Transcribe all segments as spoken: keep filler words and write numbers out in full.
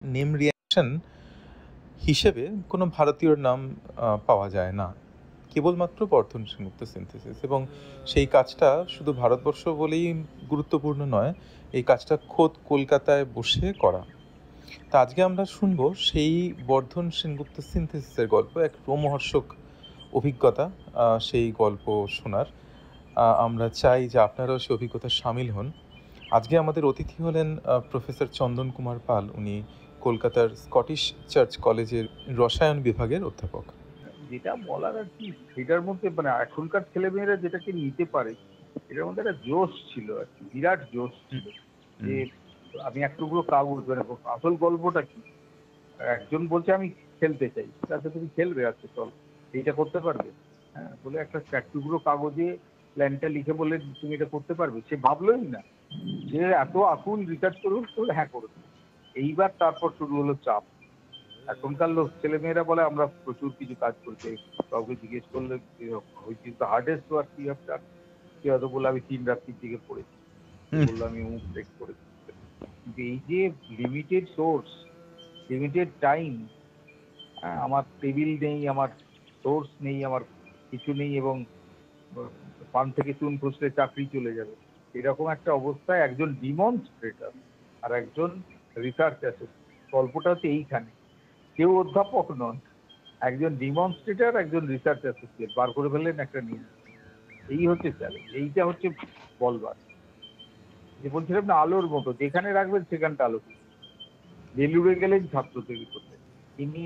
Name reaction হিসেবে কোনো ভারতীয় নাম আ পাওয়া যায় না। কেবলমাত্র বর্ধন সেনগুপ্ত সিনথেসিস, এবং সেই কাজটা শুধু ভারতবর্ষ বলেই গুরুত্বপূর্ণ নয়, এই কাজটা খোদ কলকাতায় বসে করা। তা আজকে আমরা শুনবো সেই বর্ধন সেনগুপ্ত সিনথেসিসের গল্প, এক রোমহর্ষক অভিজ্ঞতা আ সেই গল্প শোনার। আ আমরা চাই যে আপনারাও সেই অভিজ্ঞতায় শামিল হন। আজকে আমাদের অতিথি হলেন আ প্রফেসর চন্দন কুমার পাল। উনি কলকাতার স্কটিশ চার্চ কলেজের রসায়ন বিভাগের অধ্যাপক। যেটা বলার আর কি, সেটার মধ্যে মানে এখনকার ছেলেমেয়েরা যেটাকে নিতে পারে, এটার মধ্যে একটা জোশ ছিল আর কি, বিরাট জোশ ছিল। যে আমি এক টুকরো কাগজ, মানে আসল গল্পটা কি, একজন বলছে আমি খেলতে চাই, আচ্ছা তুমি খেলবে, আচ্ছা চল এইটা করতে পারবে, হ্যাঁ বলে একটা এক টুকরো কাগজে প্ল্যানটা লিখে বলে তুমি এটা করতে পারবে, সে ভাবলোই না, সে এত আকুল রিসার্চ করুন তো হ্যাঁ করবে। এইবার তারপর শুরু হলো চাপ। এখনকার লোক ছেলেমেয়েরা বলে আমরা প্রচুর কিছু কাজ করছি, কাউকে জিজ্ঞেস করলে which is the hardest work you have done, কেউ হয়তো বলে আমি তিন রাত্রির দিকে পড়েছি, বললো আমি অমুক টেক করেছি। কিন্তু এই যে লিমিটেড সোর্স, লিমিটেড টাইম, আমার টেবিল নেই, আমার সোর্স নেই, আমার কিছু নেই, এবং পান থেকে চুন খুঁজলে চাকরি চলে যাবে, এরকম একটা অবস্থায় একজন ডিমনস্ট্রেটর আর একজন রিসার্চ অ্যাসোসিয়েট, গল্পটা হচ্ছে এইখানে। কেউ অধ্যাপক নন, একজন ডিমনস্ট্রেটর, একজন রিসার্চ অ্যাসোসিয়েট বার করে ফেললেন একটা নিউজ। এই হচ্ছে চ্যালেঞ্জ, এইটা হচ্ছে বলবার। যে বলছিলাম না, আলোর মতো যেখানে রাখবেন সেখানটা আলো। বেলুড়ে গেলেন ছাত্র তৈরি করলেন, তিনি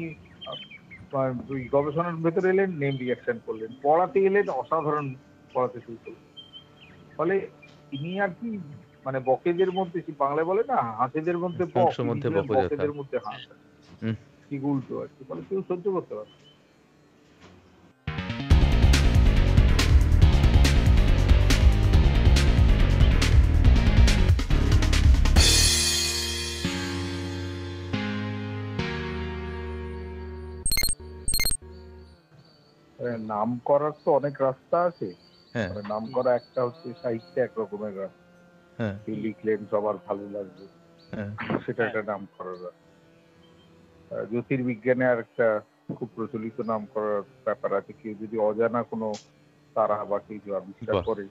ওই গবেষণার ভেতরে এলেন, নেম রিঅ্যাকশন করলেন, পড়াতে এলেন, অসাধারণ পড়াতে শুরু করলেন। ফলে তিনি আর কি, মানে বকেদের মধ্যে, বাংলায় বলে না হাঁসেদের মধ্যে বক, তিনি ছিলেন বকেদের মধ্যে হাঁস, ঠিক উল্টো আর কি। ফলে কেউ সহ্য করতে পারে। নাম করার তো অনেক রাস্তা আছে। নাম করা একটা হচ্ছে সাহিত্যে এক রকমের রাস্তা, কেউ লিখলেন সবার ভালো লাগবে, সেটা একটা নাম করার রাস্তা। জ্যোতির্বিজ্ঞানে আর একটা খুব প্রচলিত নাম করার ব্যাপার আছে, কেউ যদি অজানা কোনো তারা বা কিছু আবিষ্কার করে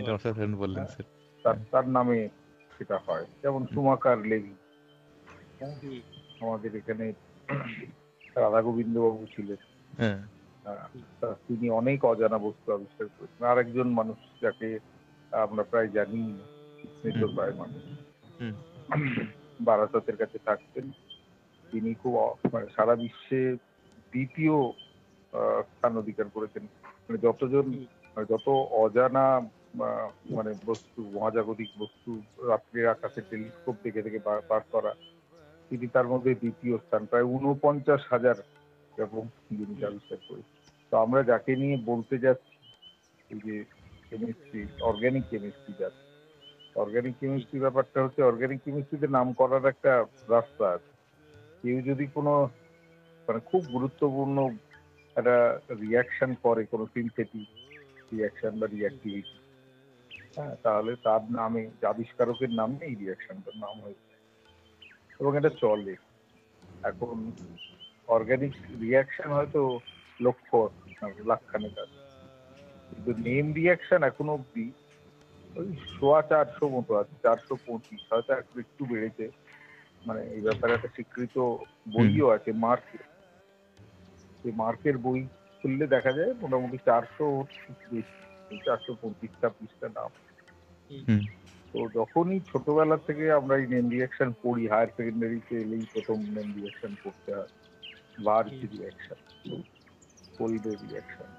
তার নামে সেটা হয়। যেমন সুমাকার লেভি, আমাদের এখানে রাধা গোবিন্দ বাবু ছিলেন, তিনি অনেক অজানা বস্তু আবিষ্কার করেছেন। আর একজন মানুষ যাকে আমরা প্রায় জানি, মৃতপ্রায় মানুষ, বারাসতের কাছে থাকতেন, তিনি খুব মানে সারা বিশ্বে দ্বিতীয় স্থান অধিকার করেছেন। মানে যতজন, যত অজানা মানে বস্তু, মহাজাগতিক বস্তু রাত্রির আকাশে টেলিস্কোপ দেখে দেখে বার করা, তিনি তার মধ্যে দ্বিতীয় স্থান, প্রায় উনপঞ্চাশ হাজার এরকম জিনিস আবিষ্কার করেছেন। তো আমরা যাকে নিয়ে বলতে যাচ্ছি, এই যে কেমিস্ট্রি, অর্গানিক কেমিস্ট্রি, যাচ্ছে অর্গানিক কেমিস্ট্রি, ব্যাপারটা হচ্ছে অর্গানিক কেমিস্ট্রিতে নাম করার একটা রাস্তা আছে। কেউ যদি কোনো মানে খুব গুরুত্বপূর্ণ একটা রিয়াকশন করে, কোনো সিনথেটিক রিয়াকশন বা রিয়াক্টিভিটি, হ্যাঁ, তাহলে তার নামে, আবিষ্কারকের নামে এই রিয়াকশনটার নাম হয়েছে, এবং এটা চলে। এখন অর্গানিক রিয়াকশন হয়তো লক্ষ লাখখানেক আছে, কিন্তু নেম রিয়াকশন এখনো অব্দি ওই সোয়া চারশো মতো আছে, চারশো পঁচিশ হয়তো একটু বেড়েছে। মানে এই ব্যাপারে একটা স্বীকৃত বইও আছে, মার্কের, সেই মার্কের বই খুললে দেখা যায় মোটামুটি চারশো চারশো পঁচিশ ছাব্বিশটা নাম। তো যখনই ছোটবেলা থেকে আমরা এই নেম রিয়াকশন পড়ি, হায়ার সেকেন্ডারিতে এলেই প্রথম নেম রিয়াকশন পড়তে হয়, বার্জ রিয়াকশন, কোলডের রিয়াকশন।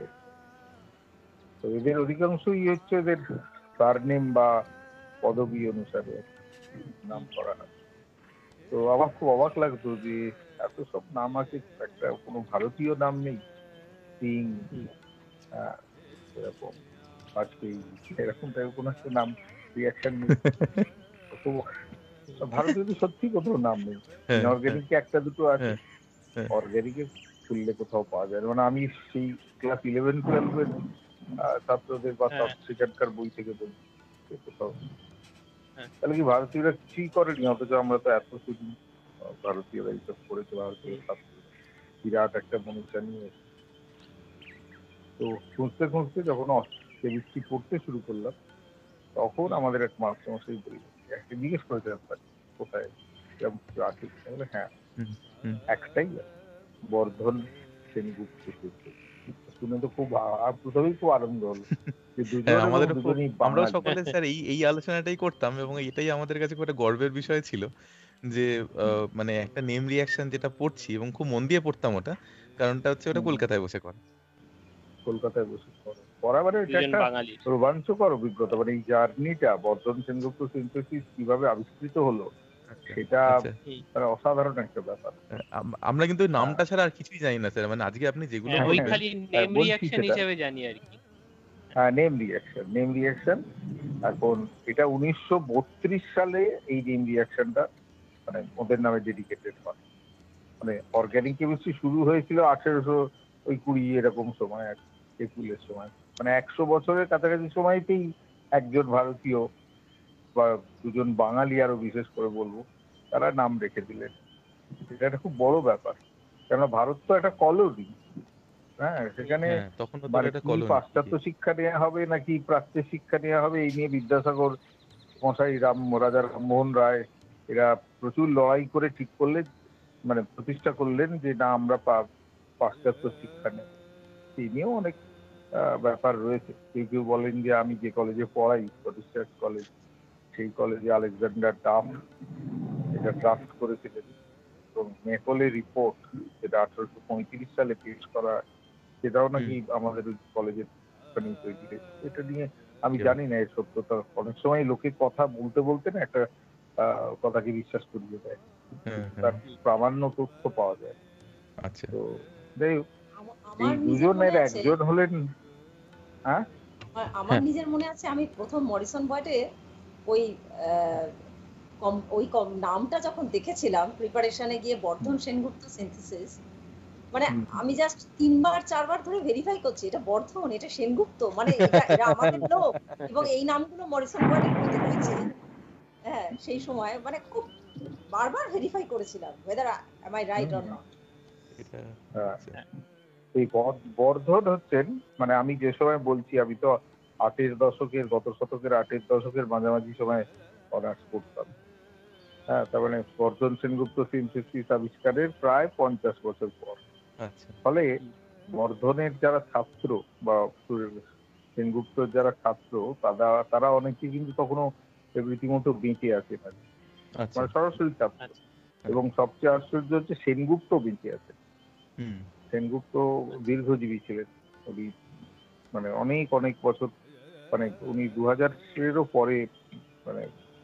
তো এদের অধিকাংশই হচ্ছে এদের সারনেম বা পদবী অনুসারে নাম করা হয়। তো আমার খুব অবাক লাগতো যে এত সব নাম আছে, একটা কোনো ভারতীয় নাম নেই, সিং, এরকম বাজপেয়ী, এরকম টাইপের কোনো একটা নাম রিয়াকশন নেই। ভারতীয় তো সত্যি কোথাও নাম নেই। ইনঅর্গানিক একটা দুটো আছে, অর্গানিকে খুললে কোথাও পাওয়া যায়। মানে আমি সেই ক্লাস ইলেভেন টুয়েলভের ছাত্রদের বা সেখানকার বই থেকে বলছি, কোথাও। তাহলে কি ভারতীয়রা কিছুই করেনি, অথচ আমরা তো এত শুনি ভারতীয়রা এইসব করেছে, ভারতীয় ছাত্র বিরাট একটা মনীষা নিয়ে এসেছে। তো খুঁজতে খুঁজতে যখন কেমিস্ট্রি পড়তে শুরু করলাম, তখন আমাদের এক মাস্টারমশাই বললেন, একটা জিজ্ঞেস করেছিলাম তাকে কোথায় এরকম কিছু আছে কিনা, বলে হ্যাঁ হুম, হুম। একটাই আছে, বর্ধন সেনগুপ্ত তীর্থ। শুনে তো খুব আ- প্রথমেই খুব আনন্দ হলো যে হ্যাঁ, দুজন এবং আমাদেরও খুব, দুজনই আমরাও বাঙালি। সকলে স্যার এই এই আলোচনাটাই করতাম এবং এটাই আমাদের কাছে খুব একটা গর্বের বিষয় ছিল যে আহ, মানে একটা নেম রিয়াকশন যেটা পড়ছি এবং খুব মন দিয়ে পড়তাম ওটা, কারণটা হচ্ছে ওটা হুম, কলকাতায় বসে করা। কলকাতায় বসে পড়ো পড়া মানে এটা দুজন একটা বাঙালির। রোমাঞ্চকর অভিজ্ঞতা, মানে এই জার্নিটা বর্ধন সেনগুপ্ত সিনথেসিস কিভাবে আবিষ্কৃত হলো আচ্ছা সেটা আচ্ছা। হুম। মানে অসাধারণ একটা ব্যাপার। আহ, আম- আমরা কিন্তু ওই হ্যাঁ নামটা ছাড়া আর কিছুই জানি না স্যার, মানে আজকে আপনি যেগুলো হ্যাঁ, ওই বলবেন। খালি হ্যাঁ, নেম বলছি রিয়াকশন সেটা। হিসেবে জানি আর কি। হ্যাঁ, নেম রিয়াকশন নেম রিয়াকশন এখন এটা উনিশশো বত্রিশ সালে এই নেম রিয়াকশনটা মানে ওদের নামে ডেডিকেটেড হয়। মানে অর্গানিক কেমিস্ট্রি শুরু হয়েছিল আঠেরোশো ওই কুড়ি এরকম সময়, আর এপ্রিলের সময়, মানে একশো বছরের কাছাকাছি সময়তেই একজন ভারতীয় বা দুজন বাঙালি আরো বিশেষ করে বলবো তারা নাম রেখে দিলেন। এটা একটা খুব বড় ব্যাপার, কেননা ভারত তো একটা কলোনি। হ্যাঁ, সেখানে হ্যাঁ, তখন তো মানে একটা কি কলোনি। পাশ্চাত্য শিক্ষা নেওয়া হবে নাকি প্রাচ্যের শিক্ষা নেওয়া হবে এই নিয়ে বিদ্যাসাগর মশাই, রাম রাজা রামমোহন রায় এরা প্রচুর লড়াই করে ঠিক করলেন, মানে প্রতিষ্ঠা করলেন যে না আমরা পা- পাশ্চাত্য শিক্ষা নেব। এই নিয়েও অনেক আহ, ব্যাপার রয়েছে। কেউ কেউ বলেন যে আমি যে কলেজে পড়াই প্রতিষ্ঠা কলেজ, সেই কলেজে আলেকজান্ডার ডাফ এটা ড্রাফট করেছিলেন এবং মেকলের রিপোর্ট যেটা আঠারোশো পঁয়ত্রিশ সালে পেশ করা হয়, সেটাও নাকি হুম। আমাদের ওই কলেজের ওখানেই তৈরি হয়েছে। এটা নিয়ে আমি এবার- জানি না এর সত্যতা, অনেক সময় লোকে কথা বলতে বলতে না একটা আহ, কথাকে বিশ্বাস করিয়ে দেয়, হ্যাঁ, তার হ্যাঁ। প্রামাণ্য তথ্য পাওয়া যায়। আচ্ছা। তো যাই হোক, আমা- এই আমার নিজের দুজনের মনে আছে, একজন হলেন, হ্যাঁ আমার আমার হ্যাঁ। নিজের মনে আছে আমি প্রথম মরিসন বয়েটে ওই আহ, কম- ওই কম- নামটা যখন দেখেছিলাম প্রিপারেশনে গিয়ে, বর্ধন সেনগুপ্ত সিনথেসিস, মানে হুম। আমি জাস্ট তিনবার চারবার ধরে ভেরিফাই করছি এটা বর্ধন, এটা সেনগুপ্ত, মানে এটা এরা আমাদের লোক, এবং এই নামগুলো মরিসন বয়েটের বইতে রয়েছে। হ্যাঁ, সেই সময় মানে খুব বারবার ভেরিফাই করেছিলাম whether am I right or hmm. not. এটা হ্যাঁ, আচ্ছা। এই বর- বর্ধন হচ্ছেন, মানে আমি যে সময় বলছি আমি তো আটের দশকের, গত শতকের আটের দশকের মাঝামাঝি সময় অনার্স করতাম। হ্যাঁ, তার মানে বর্ধন সেনগুপ্ত সিনথেসিস আবিষ্কারের প্রায় পঞ্চাশ বছর পর। আচ্ছা। ফলে বর্ধনের যারা ছাত্র বা সেনগুপ্তর যারা ছাত্র তারা তারা অনেকে কিন্তু তখনও রীতিমতো বেঁচে আছে না, আচ্ছা। মানে সরাসরি ছাত্র। আচ্ছা। এবং সবচেয়ে আশ্চর্য হচ্ছে সেনগুপ্ত বেঁচে আছে। হুম। সেনগুপ্ত দীর্ঘজীবী ছিলেন, উনি মানে অনেক অনেক বছর, মানে উনি দু হাজারেরও পরে মানে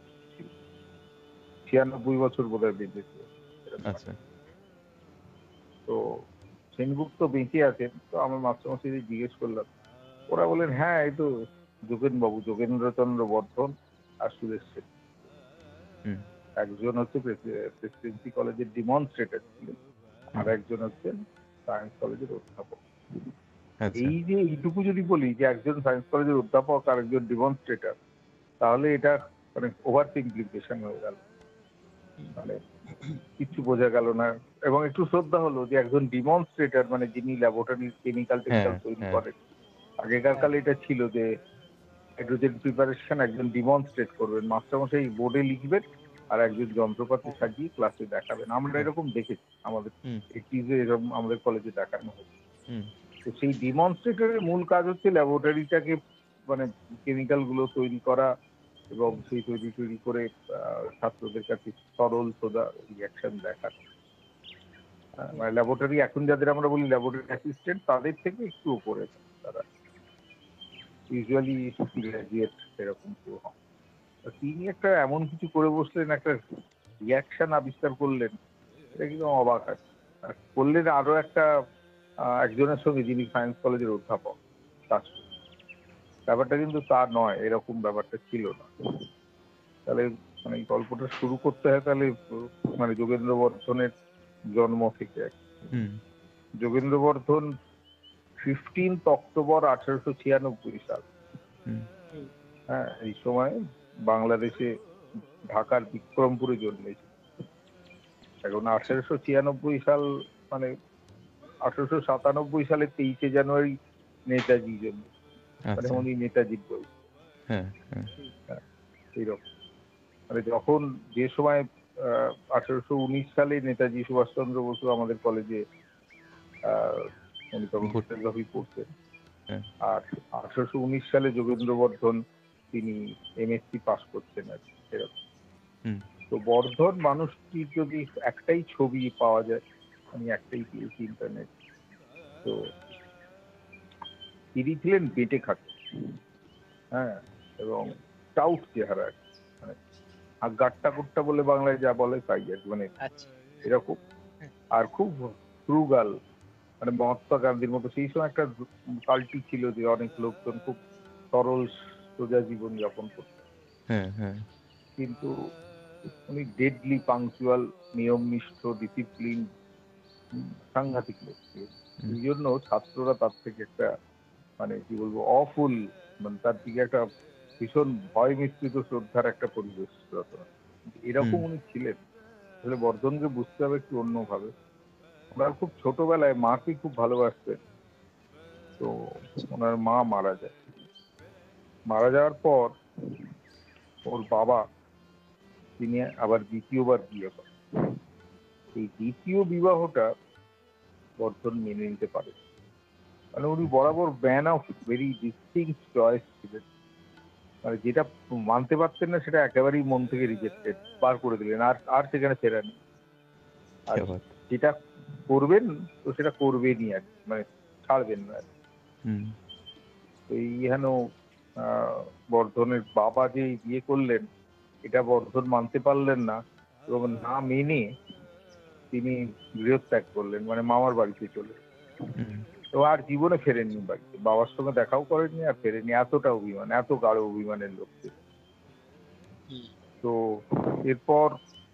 ছিয়ানব্বই বছর বোধহয় বেঁচে ছিলেন এরকম আচ্ছা। একটা। তো সেনগুপ্ত বেঁচে আছেন, তো আমার মাস্টারমশাই জিজ্ঞেস করলাম, ওরা বলেন হ্যাঁ এই তো যোগেন বাবু, যোগেন্দ্রচন্দ্র বর্ধন আর সুরেশ সেন। হুম। একজন হচ্ছে প্রেসিডেন্সি কলেজের ডিমনস্ট্রেটর ছিলেন, আর একজন হচ্ছেন সায়েন্স কলেজের অধ্যাপক। আচ্ছা। এই যে এইটুকু যদি বলি যে একজন সায়েন্স কলেজের অধ্যাপক আর একজন ডিমনস্ট্রেটর, তাহলে এটা মানে ওভার সিম্পলিফিকেশন হয়ে গেল, মানে কিছু বোঝা গেল না। এবং একটু শ্রদ্ধা হলো যে একজন ডিমনস্ট্রেটর মানে যিনি ল্যাবরেটরির কেমিক্যাল টেমিক্যাল হ্যাঁ, তৈরি হ্যাঁ। করেন। আগেকার কালে এটা ছিল যে হাইড্রোজেন প্রিপারেশন একজন ডিমনস্ট্রেট করবেন, মাস্টারমশাই বোর্ডে লিখবেন আর একজন যন্ত্রপাতি সাজিয়ে ক্লাসে দেখাবেন। আমরা হ্যাঁ। এরকম দেখেছি, আমাদের হুম। এইটিজে এরকম আমাদের কলেজে দেখানো হতো। হুম। তো সেই ডিমনস্ট্রেটরের মূল কাজ হচ্ছে ল্যাবরেটরিটাকে মানে কেমিক্যাল গুলো তৈরি করা এবং সেই তৈরি তৈরি করে আহ, ছাত্রদের কাছে সরল সোজা রিয়াকশন দেখানো। আহ, মানে ল্যাবরেটরি এখন যাদের আমরা বলি ল্যাবরেটরি অ্যাসিস্ট্যান্ট, তাদের থেকে একটু উপরে তারা, ইউজুয়ালি গ্রাজুয়েট এরকম কেউ হন। তা তিনি একটা এমন কিছু করে বসলেন, একটা রিয়াকশন আবিষ্কার করলেন, এটা কিন্তু অবাক আছে। আর করলেন আরো একটা আহ, একজনের সঙ্গে যিনি সায়েন্স কলেজের অধ্যাপক, তার সঙ্গে। ব্যাপারটা কিন্তু তা নয়, এরকম ব্যাপারটা ছিল না। তাহলে মানে এই গল্পটা শুরু করতে হয় তাহলে উম, মানে যোগেন্দ্র বর্ধনের জন্ম থেকে। হুম। যোগেন্দ্র বর্ধন ফিফটিন্থ অক্টোবর আঠারোশো ছিয়ানব্বই সাল, হুম। হ্যাঁ এই সময় বাংলাদেশে ঢাকার বিক্রমপুরে জন্মেছে। এখন আঠেরোশো ছিয়ানব্বই সাল মানে আঠেরোশো সাতানব্বই সালে তেইশে জানুয়ারি নেতাজি জন্ম, মানে আচ্ছা। উনি নেতাজির বই হ্যাঁ, হ্যাঁ। এইরকম। মানে যখন যে সময় আহ আঠেরোশো উনিশ সালে নেতাজি সুভাষচন্দ্র বসু আমাদের কলেজে আহ উনি তখন ভর্তি। ফটোগ্রাফি পড়তেন, হ্যাঁ। আর আঠারোশো উনিশ সালে যোগেন্দ্র বর্ধন তিনি এমএসসি পাস করছেন আর কি, এরকম। হুম। তো বর্ধন মানুষটির যদি একটাই ছবি পাওয়া যায়, আমি একটাই পেয়েছি ইন্টারনেট, তো তিনি ছিলেন বেটে খাটো, হ্যাঁ, এবং টাউট চেহারা আর কি, মানে আর গাট্টা গুট্টা বলে বাংলায় যা বলে তাই আর কি, মানে আচ্ছা। এরকম। আর খুব ফ্রুগাল, মানে মহাত্মা গান্ধীর মতো সেই সময় একটা কালটি ছিল যে অনেক লোকজন খুব সরল সোজা জীবন যাপন করত, হ্যাঁ, হ্যাঁ। কিন্তু উনি ডেডলি পাংচুয়াল, নিয়মনিষ্ঠ, ডিসিপ্লিন, সাংঘাতিক লোক ছিলেন। হুম। এই জন্য ছাত্ররা তার থেকে একটা মানে কি বলবো অফুল, মানে তার দিকে একটা ভীষণ ভয় মিশ্রিত শ্রদ্ধার একটা পরিবেশ রচনা। এরকম হুম। উনি ছিলেন। আসলে বর্ধনকে বুঝতে হবে একটু অন্যভাবে। ওনার খুব ছোটবেলায় মাকে খুব ভালোবাসতেন, তো ওনার মা মারা যায়। মারা যাওয়ার পর ওর বাবা তিনি আবার দ্বিতীয়বার বিয়ে করেন। এই দ্বিতীয় বিবাহটা বর্ধন মেনে নিতে পারে, মানে উনি বরাবর man of very distinct choice ছিলেন, মানে যেটা মানতে পারতেন না সেটা একেবারেই মন থেকে রিজেক্টেড, বার করে দিলেন, আর আর সেখানে ফেরা নেই। আর क्या बात। যেটা করবেন তো সেটা করবেনই আর কি, মানে ছাড়বেন না আর কি। হুম। তো এই হেন আহ, বর্ধনের বাবা যে বিয়ে করলেন এটা বর্ধন মানতে পারলেন না, এবং না মেনে তিনি গৃহত্যাগ করলেন, মানে মামার বাড়িতে চলে। হুম। তো আর জীবনে ফেরেননি বাড়িতে, বাবার সঙ্গে দেখাও করেননি আর ফেরেননি, এতটা অভিমান, এত গাঢ় অভিমানের লোক ছিল। হুম। তো এরপর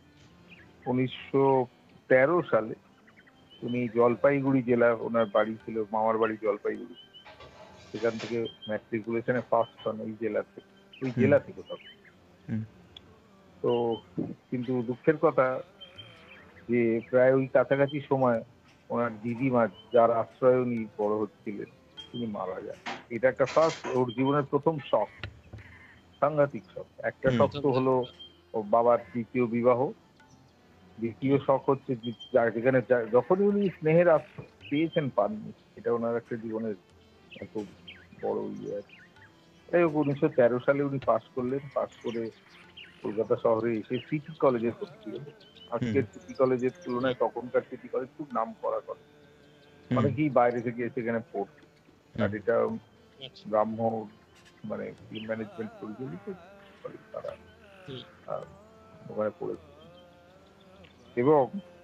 উনিশশো তেরো সালে উনি জলপাইগুড়ি জেলা, ওনার বাড়ি ছিল, মামার বাড়ি জলপাইগুড়ি, সেখান থেকে ম্যাট্রিকুলেশনে ফার্স্ট হন ওই জেলা থেকে, ওই হুম। জেলা থেকে তখন। হুম। তো কিন্তু দুঃখের কথা যে প্রায় ওই কাছাকাছি সময় ওনার দিদিমা, যার আশ্রয়ে উনি বড় হচ্ছিলেন, তিনি মারা যান। এটা একটা ফার্স্ট, ওর জীবনের প্রথম শখ, সাংঘাতিক শখ। একটা হুম। শখ তো হলো ওর বাবার দ্বিতীয় বিবাহ, দ্বিতীয় শখ হচ্ছে যে- যা- যেখানে যা- যখনই উনি স্নেহের আশ্রয় পেয়েছেন পাননি, এটা ওনার একটা জীবনের খুব বড় ইয়ে আছে। যাই হোক উনিশশো তেরো সালে উনি পাস করলেন, পাস করে কলকাতা শহরে এসে সিটি কলেজে ভর্তি হলেন। আজকের সিটি কলেজের তুলনায় তখনকার সিটি কলেজ খুব নাম করা করে, হুম। অনেকেই বাইরে থেকে এসে এখানে পড়তো। আর হুম। এটা আচ্ছা। ব্রাহ্ম মানে ম্যানেজমেন্ট পরিচালিত কলেজ, তারা হুম। আহ, ওখানে পড়েছে। এবং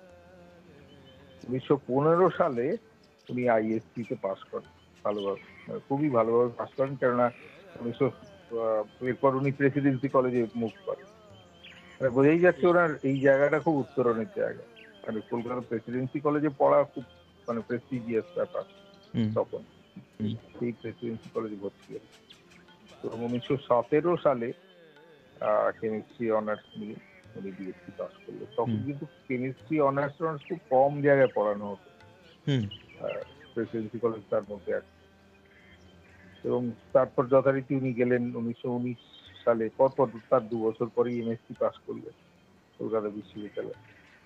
উনিশশো পনেরো সালে উনি আইএসসি তে পাস করেন ভালোভাবে, মানে খুবই ভালোভাবে পাস করেন, কেননা উনিশশো আহ, এরপর উনি প্রেসিডেন্সি কলেজে মুভ করেন। মানে বোঝাই যাচ্ছে ওনার এই জায়গাটা খুব উত্তরণের জায়গা, মানে কলকাতা প্রেসিডেন্সি কলেজে পড়া খুব মানে প্রেস্টিজিয়াস ব্যাপার হুম। তখন। হুম। সেই প্রেসিডেন্সি কলেজে ভর্তি হলেন। তো উনিশশো সতেরো সালে কেমিস্ট্রি অনার্স নিয়ে উনি বিএসসি পাস করলেন। তখন হুম। কিন্তু কেমিস্ট্রি অনার্স অনার্স খুব কম জায়গায় পড়ানো হতো, হুম। প্রেসিডেন্সি কলেজ তার মধ্যে একটা। এবং তারপর যথারীতি উনি গেলেন উনিশশো উনিশ সালে, পরপর তার দু বছর পরেই এমএসসি পাস করলেন কলকাতা বিশ্ববিদ্যালয়।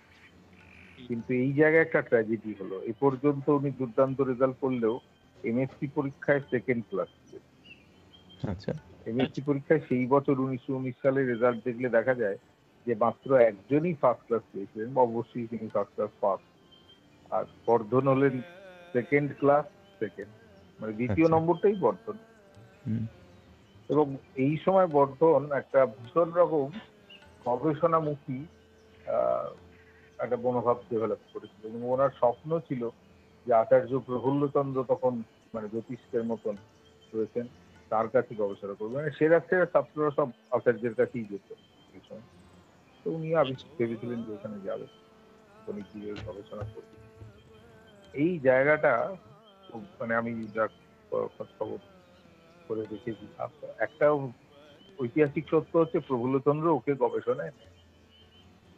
কিন্তু এই জায়গায় একটা ট্র্যাজেডি হলো, এ পর্যন্ত উনি দুর্দান্ত রেজাল্ট করলেও এমএসসি পরীক্ষায় সেকেন্ড ক্লাস ছিলেন। আচ্ছা। এমএসসি পরীক্ষায় সেই বছর উনিশশো উনিশ সালে রেজাল্ট দেখলে দেখা যায় যে মাত্র একজনই ফার্স্ট ক্লাস পেয়েছিলেন, অবশ্যই তিনি ফার্স্ট ক্লাস পাস। আর বর্ধন হলেন সেকেন্ড ক্লাস সেকেন্ড, মানে দ্বিতীয় আচ্ছা। নম্বরটাই বর্ধন। হুম। এবং এই সময় বর্ধন একটা ভীষণ রকম গবেষণামুখী আহ, একটা মনোভাব ডেভেলপ করেছিল, এবং ওনার স্বপ্ন ছিল যে আচার্য প্রফুল্লচন্দ্র তখন মানে জ্যোতিষের মতন রয়েছেন, তার কাছে গবেষণা করবে, মানে সেরা সেরা ছাত্ররা সব আচার্যের কাছেই যেত এই সময়। তো উনি আবিষ্- ভেবেছিলেন যে ওখানে যাবে, উনি গিয়ে গবেষণা করবেন। এই জায়গাটা খুব মানে আমি যা খোঁজ খবর করে দেখেছি, আপ- একটা ঐতিহাসিক সত্য হচ্ছে প্রফুল্লচন্দ্র ওকে গবেষণায় নেয়।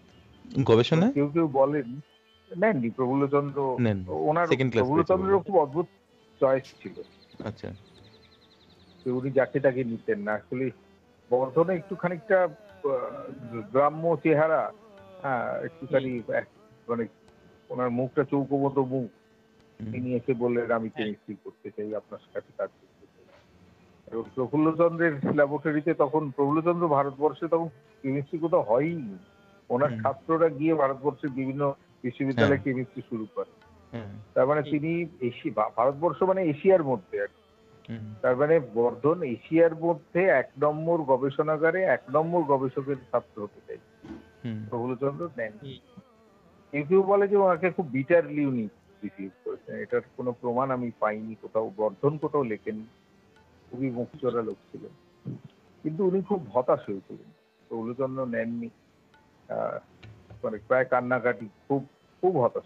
গবেষণায় কেউ কেউ বলেন নেননি প্রফুল্লচন্দ্র। নেন ওনার সেকেন্ড ক্লাস পেয়েছে বলে। প্রফুল্লচন্দ্রেরও খুব অদ্ভুত চয়েস ছিল, আচ্ছা যে উনি যাকে তাকে নিতেন না। অ্যাকচুয়ালি বর্ধনে একটু খানিকটা আহ, গ্রাম্য চেহারা, হ্যাঁ একটুখানি এক- মানে ওনার মুখটা চৌকো মতো মুখ। হুম, তিনি এসে বললেন আমি কেমিস্ট্রি করতে চাই, আপনার সাথে কাজ করতে চাই। এবং প্রফুল্লচন্দ্রের ল্যাবরেটরিতে তখন, প্রফুল্লচন্দ্র ভারতবর্ষে তখন কেমিস্ট্রি কোথাও হয়ই। ওনার হুম, ছাত্ররা গিয়ে ভারতবর্ষের বিভিন্ন বিশ্ববিদ্যালয়ে কেমিস্ট্রি শুরু করে। হ্যাঁ, তার মানে হুম। তিনি এশিয়া, ভারতবর্ষ মানে এশিয়ার মধ্যে আর কি। হুম, তার মানে বর্ধন এশিয়ার মধ্যে এক নম্বর গবেষণাগারে এক নম্বর গবেষকের ছাত্র হতে চাই হুম, প্রফুল্লচন্দ্র নেন। হুম। কেউ কেউ বলে যে ওনাকে খুব বিটারলি উনি রিসিভ করেছেন, এটার কোনো প্রমাণ আমি পাইনি কোথাও, বর্ধন কোথাও লেখেননি। খুবই মুখচোরা লোক ছিলেন, কিন্তু উনি খুব হতাশ হয়েছিলেন, প্রফুল্লচন্দ্র নেননি। আহ, মানে প্রায় কান্নাকাটি, খুব খুব হতাশ।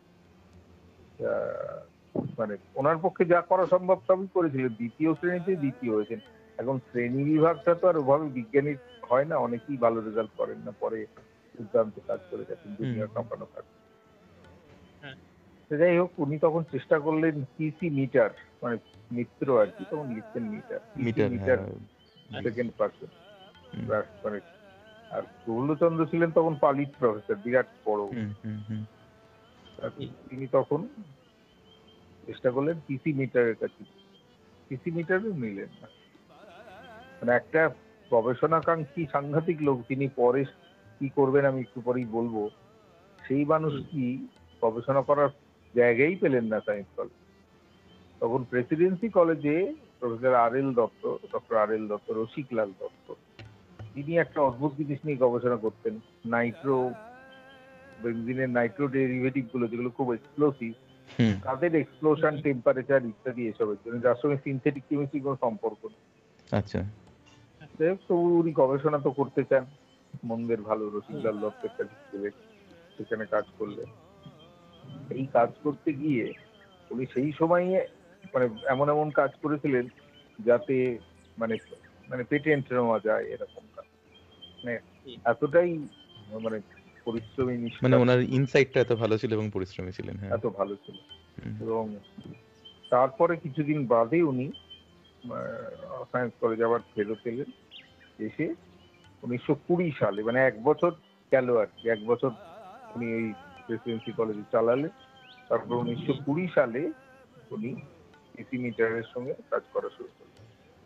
আহ, মানে ওনার পক্ষে যা করা সম্ভব সবই করেছিলেন, দ্বিতীয় শ্রেণীতে দ্বিতীয় হয়েছেন। এখন শ্রেণী বিভাগটা তো আর ওভাবে বিজ্ঞানী হয় না, অনেকেই ভালো রেজাল্ট করেন না, পরে দুর্দান্ত কাজ করে গেছেন, দুনিয়া হুম, কাঁপানো কাজ। হ্যাঁ। তো যাই হোক, উনি তখন চেষ্টা করলেন পিসি মিটার, মানে মিত্র আর কি, তখন লিখতেন মিটার, পিসি মিটার মিটার হ্যাঁ হুম, সেকেন্ড পার্সন। হুম, মানে আর প্রফুল্লচন্দ্র ছিলেন তখন পালিত প্রফেসর, বিরাট বড়। হুম, হুম, হুম, আর তিনি তখন চেষ্টা করলেন পিসি মিটারের কাছে, পিসি মিটারও নিলেন না। মানে একটা গবেষণাকাঙ্ক্ষী সাংঘাতিক লোক, তিনি পরে কি করবেন আমি একটু পরেই বলবো, সেই মানুষ হুম। কি গবেষণা করার জায়গাই পেলেন না সায়েন্স কলেজ। তখন প্রেসিডেন্সি কলেজে professor R L Dutta, doctor R L Dutta, Rasiklal Dutta, তিনি একটা অদ্ভুত জিনিস নিয়ে গবেষণা করতেন। নাইট্রো বেনজিনের নাইট্রো ডেরিভেটিভ গুলো, যেগুলো খুব এক্সপ্লোসিভ, হুম, তাদের এক্সপ্লোশন, টেম্পারেচার ইত্যাদি এসবের জন্য, যার সঙ্গে সিনথেটিক কেমিস্ট্রি কোনো সম্পর্ক নেই। আচ্ছা যাই হোক, তবু উনি গবেষণা তো করতে চান, মন্দের ভালো রসিকলাল দত্তের কাছে গেলেন, সেখানে কাজ করলেন। এই কাজ করতে গিয়ে উনি সেই সময়ে মানে এমন এমন কাজ করেছিলেন যাতে মানে মানে পেটেন্ট নেওয়া যায় এরকম কাজ। মানে এতটাই মানে পরিশ্রমী, মানে নিষ্ঠা ওনার ছিল, ইনসাইটটা এত ভালো ছিল এবং পরিশ্রমী ছিলেন হ্যাঁ এত ভালো ছিল। হুম, এবং তারপরে কিছুদিন বাদে উনি সায়েন্স কলেজে আবার ফেরত এলেন। এসে উনিশশো কুড়ি সালে, মানে এক বছর গেল আর কি, এক বছর উনি এই প্রেসিডেন্সি কলেজে চালালেন। তারপর উনিশশো কুড়ি সালে উনি পিসি মিটারের সঙ্গে কাজ করা শুরু করলেন।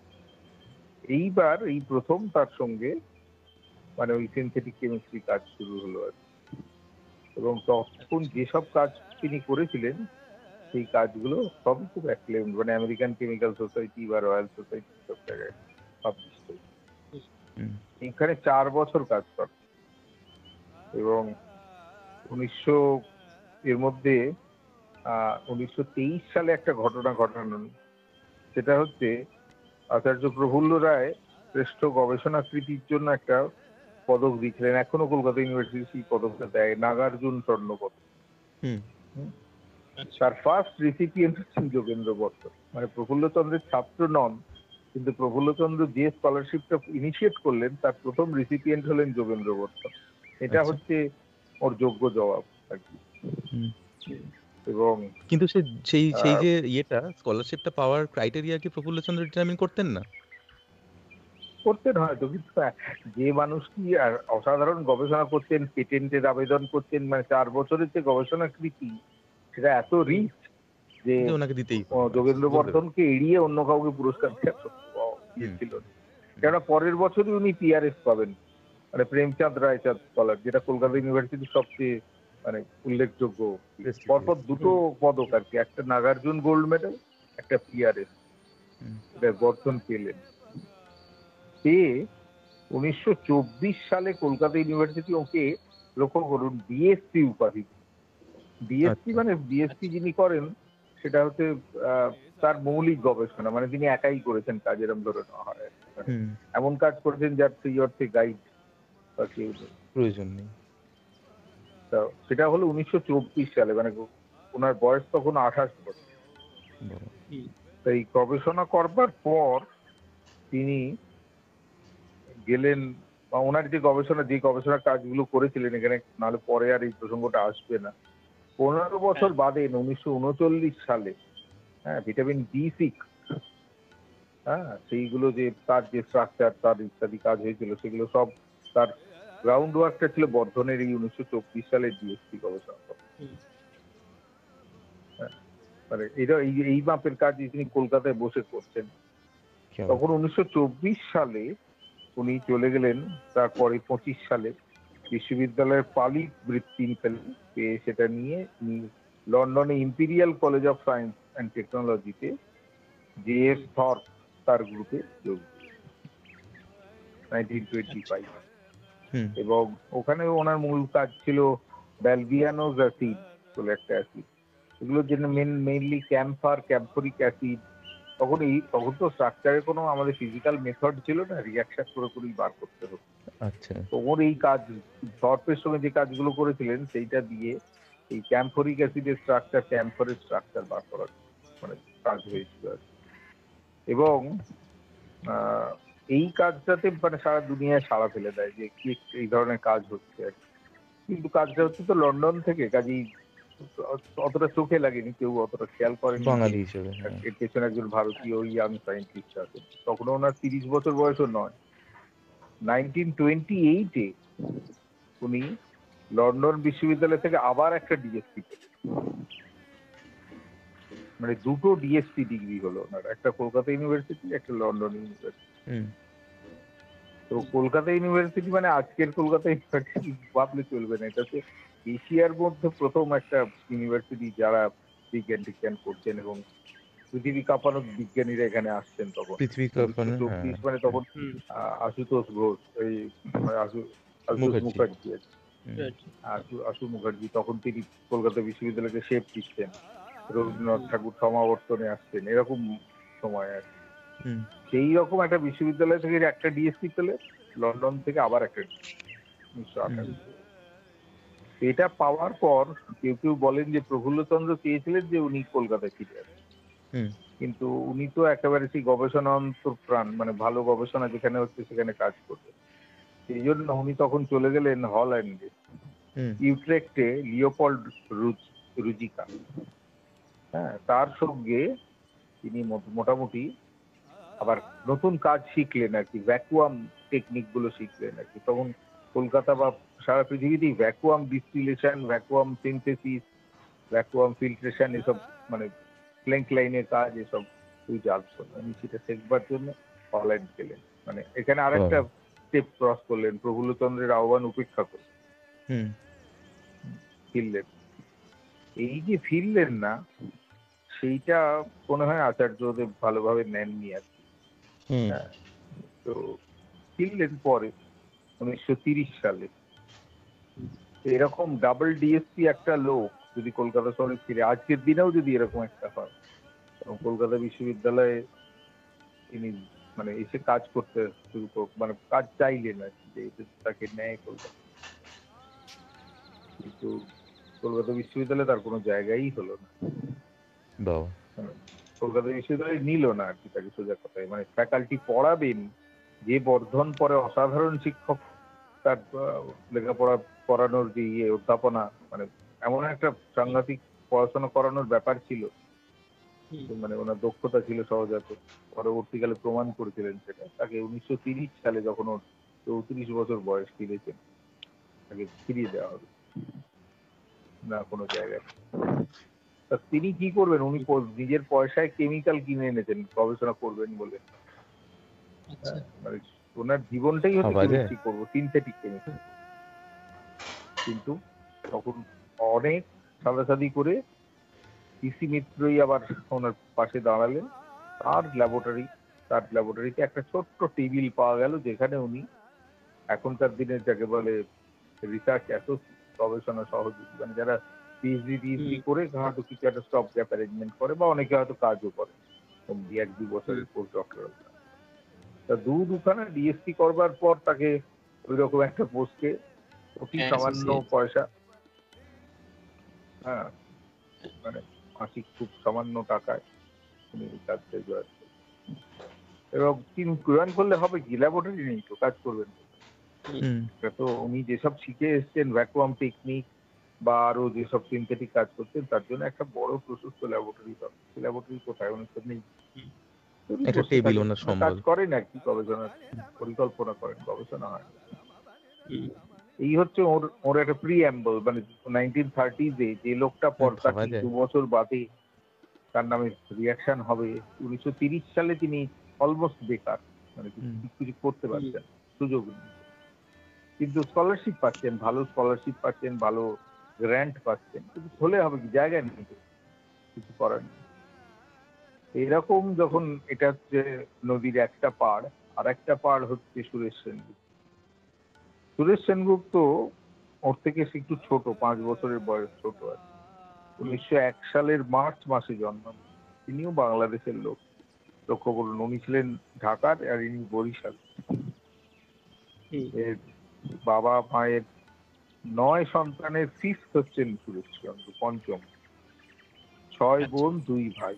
এইবার এই প্রথম তার সঙ্গে মানে ওই সিনথেটিক কেমিস্ট্রি কাজ শুরু হলো আর কি। এবং তখন যেসব কাজ তিনি করেছিলেন সেই কাজগুলো সবই খুব অ্যাক্লেমড, মানে আমেরিকান কেমিক্যাল সোসাইটি বা রয়্যাল সোসাইটি সব জায়গায় পাবলিশ হয়েছে। হুম, এখানে চার বছর কাজ করে। এবং উনিশশো এর মধ্যে আহ উনিশশো তেইশ সালে একটা ঘটনা ঘটানো, সেটা হচ্ছে আচার্য প্রফুল্ল রায় শ্রেষ্ঠ গবেষণা কৃতির জন্য একটা পদক দিয়েছিলেন, এখনো কলকাতা ইউনিভার্সিটি সেই পদকটা দেয়, নাগার্জুন স্বর্ণ পদক। হুম, হুম। আচ্ছা। তার ফার্স্ট রিসিপিয়েন্ট হচ্ছেন যোগেন্দ্র বর্ধন, মানে প্রফুল্লচন্দ্রের ছাত্র নন, কিন্তু প্রফুল্লচন্দ্র যে স্কলারশিপটা ইনিশিয়েট করলেন তার প্রথম রিসিপিয়েন্ট হলেন যোগেন্দ্র বর্ধন। এটা আচ্ছা হচ্ছে ওর যোগ্য জবাব আর কি। হুম। এবং কিন্তু সে সেই সেই আহ, যে ইয়েটা স্কলারশিপটা পাওয়ার ক্রাইটেরিয়া কি প্রফুল্লচন্দ্র ডিটারমিন করতেন না করতেন হয়তো, কিন্তু যে মানুষটি আর অসাধারণ গবেষণা করতেন, পেটেন্টের আবেদন করতেন, মানে চার বছরের যে গবেষণা কৃতি, সেটা এত রিচ যে যে ওনাকে দিতেই ও হবে বাস যোগেন্দ্র বলতে পারি বর্ধনকে এড়িয়ে অন্য কাউকে পুরস্কার দেওয়ার ইয়ে হুম ছিল না। কেননা পরের বছরই উনি পিআরএস পাবেন, মানে প্রেমচাঁদ রায়চাঁদ স্কলার, যেটা কলকাতা ইউনিভার্সিটির সবচেয়ে মানে উল্লেখযোগ্য। পরপর প্রেস্টিজিয়াস দুটো পদক আর কি, একটা নাগার্জুন গোল্ড মেডেল, একটা পিআরএস, হুম এটা বর্ধন পেলেন। পেয়ে উনিশশো চব্বিশ সালে কলকাতা ইউনিভার্সিটি ওকে, লক্ষ্য করুন, ডিএসসি উপাধি। ডিএসসি আচ্ছা মানে ডিএসসি যিনি করেন সেটা হচ্ছে আহ, তার মৌলিক গবেষণা, মানে তিনি একাই করেছেন কাজ, এরম ধরে নেওয়া হয়। মানে হুম এমন কাজ করেছেন যার সেই অর্থে গাইড বা কেউ নেই। প্রয়োজন নেই তা সেটা হলো উনিশশো চব্বিশ সালে, মানে ওনার বয়স তখন আঠাশ বছর। বড় তাই গবেষণা করবার পর তিনি গেলেন বা ওনার যে গবেষণা যে গবেষণার কাজগুলো করেছিলেন এখানে, নাহলে পরে আর এই প্রসঙ্গটা আসবে না। পনেরো বছর হ্যাঁ। বাদে উনিশশো উনচল্লিশ সালে হ্যাঁ ভিটামিন বি সিক্স, হ্যাঁ সেইগুলো যে তার যে স্ট্রাকচার তার ইত্যাদি কাজ হয়েছিল সেগুলো সব তার গ্রাউন্ড ওয়ার্কটা ছিল বর্ধনের এই উনিশশো চব্বিশ সালের ডিএসপি গবেষণা। হুম। হ্যাঁ, মানে এটা এই এই মাপের কাজ তিনি কলকাতায় বসে করছেন। क्या তখন উনিশশো চব্বিশ সালে উনি চলে গেলেন, তারপরে পঁচিশ সালে বিশ্ববিদ্যালয়ের পালি বৃত্তি পেলেন, পেয়ে সেটা নিয়ে উনি লন্ডনে imperial college of science and টেকনোলজিতে জে এস থর্প তার গ্রুপে যোগ নাইনটিন টোয়েন্টি ফাইভ, हम्म এবং ওখানে ওনার মূল কাজ ছিল ব্যালভিয়ানোজ অ্যাসিড বলে একটা অ্যাসিড, এগুলোর জন্য main mainly camphor camphoric acid. তখন এই তখন তো স্ট্রাকচারের কোনো আমাদের ফিজিক্যাল মেথড ছিল না, রিয়াকশন করে করেই বার করতে হতো। अच्छा তো ওর এই কাজ থর্পের সঙ্গে যে কাজগুলো করেছিলেন সেইটা দিয়ে এই ক্যাম্ফরিক অ্যাসিডের স্ট্রাকচার ক্যাম্ফরের স্ট্রাকচার বার করার মানে কাজ হয়েছিল আর কি। এবং আহ, এই কাজটাতে মানে সারা দুনিয়ায় সাড়া ফেলে দেয় যে কি এই ধরনের কাজ হচ্ছে আর কি। কিন্তু কাজটা হচ্ছে তো লন্ডন থেকে, কাজেই অতটা চোখে লাগেনি, কেউ অতটা খেয়াল করেনি। বাঙালি হিসেবে হ্যাঁ। এর পেছনে একজন ভারতীয় ইয়াং সায়েন্টিস্ট আছেন, তখন ওনার তিরিশ বছর বয়সও নয়। নাইনটিন টোয়েন্টি এইটে উনি লন্ডন বিশ্ববিদ্যালয় থেকে আবার একটা ডিএসপি পেলেন, মানে দুটো ডিএসপি ডিগ্রি হলো ওনার, একটা কলকাতা ইউনিভার্সিটি একটা লন্ডন ইউনিভার্সিটি। হুম তো কলকাতা ইউনিভার্সিটি মানে আজকের কলকাতা ইউনিভার্সিটি ভাবলে চলবে না, এটা হচ্ছে এশিয়ার মধ্যে প্রথম একটা ইউনিভার্সিটি যারা বিজ্ঞান টিজ্ঞান করছেন, এবং পৃথিবী কাঁপানো বিজ্ঞানীরা এখানে আসছেন তখন। পৃথিবী কাঁপানো, উনিশশো চব্বিশ হ্যাঁ। মানে তখন হুম। আহ, আশুতোষ ঘোষ, এই মানে আশু আশুতোষ মুখার্জি। মুখার্জি আছে। হুম, আশু আশু মুখার্জি তখন তিনি কলকাতা বিশ্ববিদ্যালয়কে শেপ দিচ্ছেন, রবীন্দ্রনাথ ঠাকুর সমাবর্তনে আসছেন, এরকম সময় আর কি। হুম সেই রকম একটা বিশ্ববিদ্যালয় থেকে একটা ডিএসসি পেলে, লন্ডন থেকে আবার একটা উনিশশো আঠাশ। এটা পাওয়ার পর কেউ কেউ বলেন যে প্রফুল্লচন্দ্র চেয়েছিলেন যে উনি কলকাতায় ফিরে আসেন, হুম কিন্তু উনি তো একেবারে সেই গবেষণা অন্তর্প্রাণ, মানে ভালো গবেষণা যেখানে হচ্ছে সেখানে কাজ করতেন। সেই জন্য উনি তখন চলে গেলেন হল্যান্ডে, হুম ইউট্রেক্টে লিওপল্ড রুজ- রুজিকা, হ্যাঁ তার সঙ্গে তিনি মো- মোটামুটি আবার নতুন কাজ শিখলেন আর কি, ভ্যাকুয়াম টেকনিক গুলো শিখলেন আর কি। তখন কলকাতা বা সারা পৃথিবীতেই vacuum distillation, vacuum synthesis, vacuum filtration এসব মানে প্লেঙ্ক লাইনের কাজ এসব তুই জানতো না। উনি সেটা শেখবার জন্য হল্যান্ড গেলেন, মানে এখানে আরেকটা স্টেপ ক্রস করলেন, প্রফুল্লচন্দ্রের আহ্বান উপেক্ষা করে হুম ফিরলেন। এই যে ফিরলেন না, সেইটা মনে হয় আচার্যদেব ভালোভাবে নেননি আর কি। হুম হ্যাঁ, তো ফিরলেন পরে উনিশশো তিরিশ সালে। এরকম ডাবল ডিএসপি একটা লোক যদি কলকাতা শহরে ফিরে, আজকের দিনেও যদি এরকম একটা হয়, এবং কলকাতা বিশ্ববিদ্যালয়ে তিনি মানে এসে কাজ করতে শুরু কর, মানে কাজ চাইলেন আর কি, যে এতে তাকে নেয় কলকাতা। কিন্তু কলকাতা বিশ্ববিদ্যালয়ে তার কোনো জায়গাই হলো না, বাবা মানে কলকাতা বিশ্ববিদ্যালয় নিল না আর কি তাকে, সোজা কথায়। মানে ফ্যাকাল্টি পড়াবেন, যে বর্ধন পরে অসাধারণ শিক্ষক, তার আহ, লেখাপড়া করানোর যে ইয়ে অধ্যাপনা, মানে এমন একটা সাংঘাতিক পড়াশোনা করানোর ব্যাপার ছিল, মানে ওনার দক্ষতা ছিল সহজাত, পরবর্তীকালে প্রমাণ করেছিলেন সেটা। তাকে উনিশশো তিরিশ সালে যখন ওর চৌত্রিশ বছর বয়স ফিরেছেন, তাকে ফিরিয়ে দেওয়া হবে না কোনো জায়গায়। তা তিনি কি করবেন, উনি প- নিজের পয়সায় কেমিক্যাল কিনে এনেছেন গবেষণা করবেন বলে। আচ্ছা। হ্যাঁ, মানে ওনার জীবনটাই হচ্ছে আবার কেমিস্ট্রি করবো, সিনথেটিক কেমিস্ট্রি। কিন্তু তখন অনেক সাদাসাদি করে পিসি মিত্রই আবার ওনার পাশে দাঁড়ালেন। তার ল্যাবরেটরি তার ল্যাবরেটরিতে একটা ছোট্ট টেবিল পাওয়া গেল, যেখানে উনি এখনকার দিনে যাকে বলে রিসার্চ অ্যাসোসিয়েট, গবেষণা সহযোগী, মানে যারা পিএইচডি টিএইচডি করে হয়তো কিছু একটা স্টপ গ্যাপ অ্যারেঞ্জমেন্ট করে, বা অনেকে হয়তো কাজও করে দুই এক দুই বছরের পোস্ট ডক্টরাল। তা দু দুখানা ডিএসসি করবার পর তাকে ওই রকম একটা পোস্টে অতি সামান্য Associate. পয়সা, হ্যাঁ মানে মাসিক খুব সামান্য টাকায় উনি কাজটা জয়েন, এবং তিনি জয়েন করলে হবে কি, ল্যাবরেটরি নেই তো, কাজ করবেন। হুম এটা তো উনি যেসব শিখে এসেছেন ভ্যাকুয়াম টেকনিক বা আরো যেসব সিনথেটিক কাজ করতেন তার জন্য একটা বড় প্রশস্ত ল্যাবরেটরি দরকার। সেই ল্যাবরেটরি কোথায় অনেক তো নেই। হুম। তো উনি একটা বসে টেবিল থাকেন, ওনার মানে কাজ সম্বল। করেন আর কি, গবেষণার পরিকল্পনা করেন, গবেষণা হয়। হুম। এই হচ্ছে ওর ওর একটা প্রিঅ্যাম্বল, মানে নাইনটিন থার্টিজে যে লোকটা হ্যাঁ, ভাবা পরকাটি যায়। দু বছর বাদে তার নামে রিয়াকশন হবে। উনিশশো তিরিশ সালে তিনি অলমোস্ট বেকার, মানে কিছু হুম কিছু করতে হুম। পারছেন না, সুযোগ নেই। কিন্তু স্কলারশিপ পাচ্ছেন, ভালো স্কলারশিপ পাচ্ছেন, ভালো গ্র্যান্ট পাচ্ছেন, কিন্তু হলে হবে কি, জায়গা নেই তো, কিছু করার নেই। এরকম যখন, এটা হচ্ছে নদীর একটা পাড়, আর একটা পাড় হচ্ছে সুরেশ সেনগুপ্ত। সুরেশ সেনগুপ্ত ওর থেকে সে একটু ছোট, পাঁচ বছরের বয়স ছোট আর কি। উনিশশো এক সালের মার্চ মাসে জন্মানো। তিনিও বাংলাদেশের লোক, লক্ষ্য করুন। উনি ছিলেন ঢাকার আর ইনি বরিশাল। হুম। এর বাবা মায়ের নয় সন্তানের ফিফথ হচ্ছেন সুরেশচন্দ্র, পঞ্চম। ছয় আচ্ছা। বোন, দুই ভাই।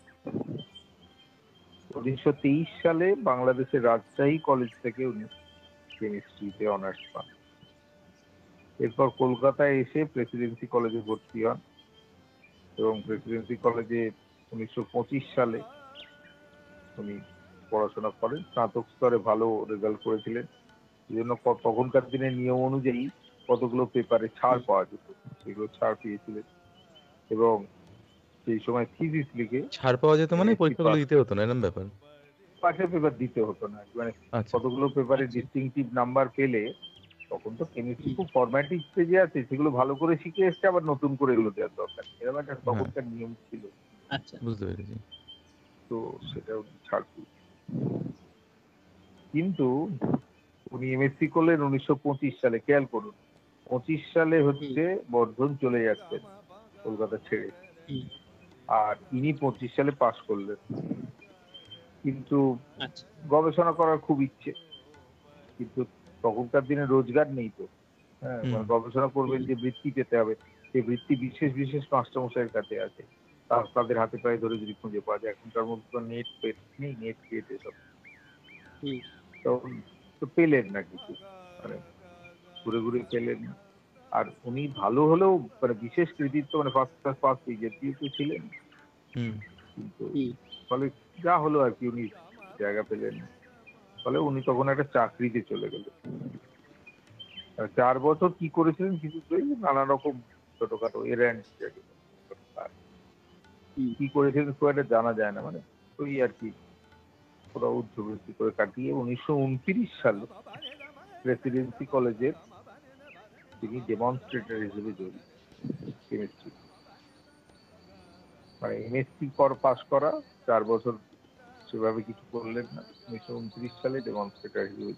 উনিশশো তেইশ সালে বাংলাদেশের রাজশাহী কলেজ থেকে উনি কেমিস্ট্রিতে অনার্স পান। এরপর কলকাতায় এসে প্রেসিডেন্সি কলেজে ভর্তি হন এবং প্রেসিডেন্সি কলেজে উনিশশো পঁচিশ সালে উনি পড়াশোনা করেন। স্নাতক স্তরে ভালো রেজাল্ট করেছিলেন, এই জন্য ক- তখনকার দিনের নিয়ম অনুযায়ী কতগুলো পেপারে ছাড় হুম। পাওয়া যেত, সেগুলো ছাড় পেয়েছিলেন এবং সেই সময় থিসিস লিখে ছাড় পাওয়া যেত মানে এমএসসি পরীক্ষাগুলো পাস। দিতে হতো না এরকম ব্যাপার? পাশের পেপার দিতে হতো না, মানে আচ্ছা। কতগুলো পেপারে আচ্ছা। ডিস্টিংটিভ নাম্বার পেলে, তখন তো কেমিস্ট্রি হুম। খুব ফরম্যাটিভ স্টেজে আছে, সেগুলো ভালো করে শিখে এসছে, আবার নতুন করে এগুলো দেওয়ার দরকার, এরকম একটা হ্যাঁ, তখনকার নিয়ম ছিল। আচ্ছা। বুঝতে পেরেছি। তো সেটা উনি ছাড় পেয়েছেন। কিন্তু উনি এমএসসি করলেন উনিশশো পঁচিশ সালে, খেয়াল করুন, পঁচিশ সালে হুম। হচ্ছে বর্ধন চলে যাচ্ছেন কলকাতা ছেড়ে, হুম। আর ইনি পঁচিশ সালে পাশ করলেন। কিন্তু আচ্ছা। গবেষণা করার খুব ইচ্ছে, কিন্তু তখনকার দিনে রোজগার নেই তো। হ্যাঁ, হুম মানে গবেষণা করবেন হুম। যে বৃত্তি পেতে হবে, সেই বৃত্তি বিশেষ বিশেষ মাস্টারমশাইয়ের কাছে আছে, তা- তাদের হাতে পায়ে ধরে যদি খুঁজে পাওয়া যায়। এখনকার মধ্যে তো নেট পেট নেই, নেট পেট এসব হুম। তখন তো পেলেন না কিছু, মানে ঘুরে ঘুরে পেলেন না। আর উনি ভালো হলেও, মানে বিশেষ কৃতিত্ব, মানে ফার্স্ট ক্লাস ফার্স্ট জাতীয় তো ছিলেন, হুম কিন্তু হুম। ফলে যা হলো আর কি, উনি জায়গা পেলেন না। ফলে উনি তখন একটা চাকরিতে চলে গেলেন। আর চার বছর কি করেছিলেন কিছু তো, এই নানা রকম ছোটখাটো এরেন্ড হুম। কি করেছিলেন খুব একটা জানা যায় না, মানে ওই আর কি ওরা উদ্ধবৃত্তি করে কাটিয়ে উনিশশো উনত্রিশ সালে প্রেসিডেন্সি কলেজের তিনি ডেমনস্ট্রেটর হিসেবে জড়িত কেমিস্ট্রি, মানে এমএসসি কর পাস করা, চার বছর সেভাবে কিছু করলেন না, উনিশশো উনত্রিশ সালে ডেমনস্ট্রেটর হিসেবে।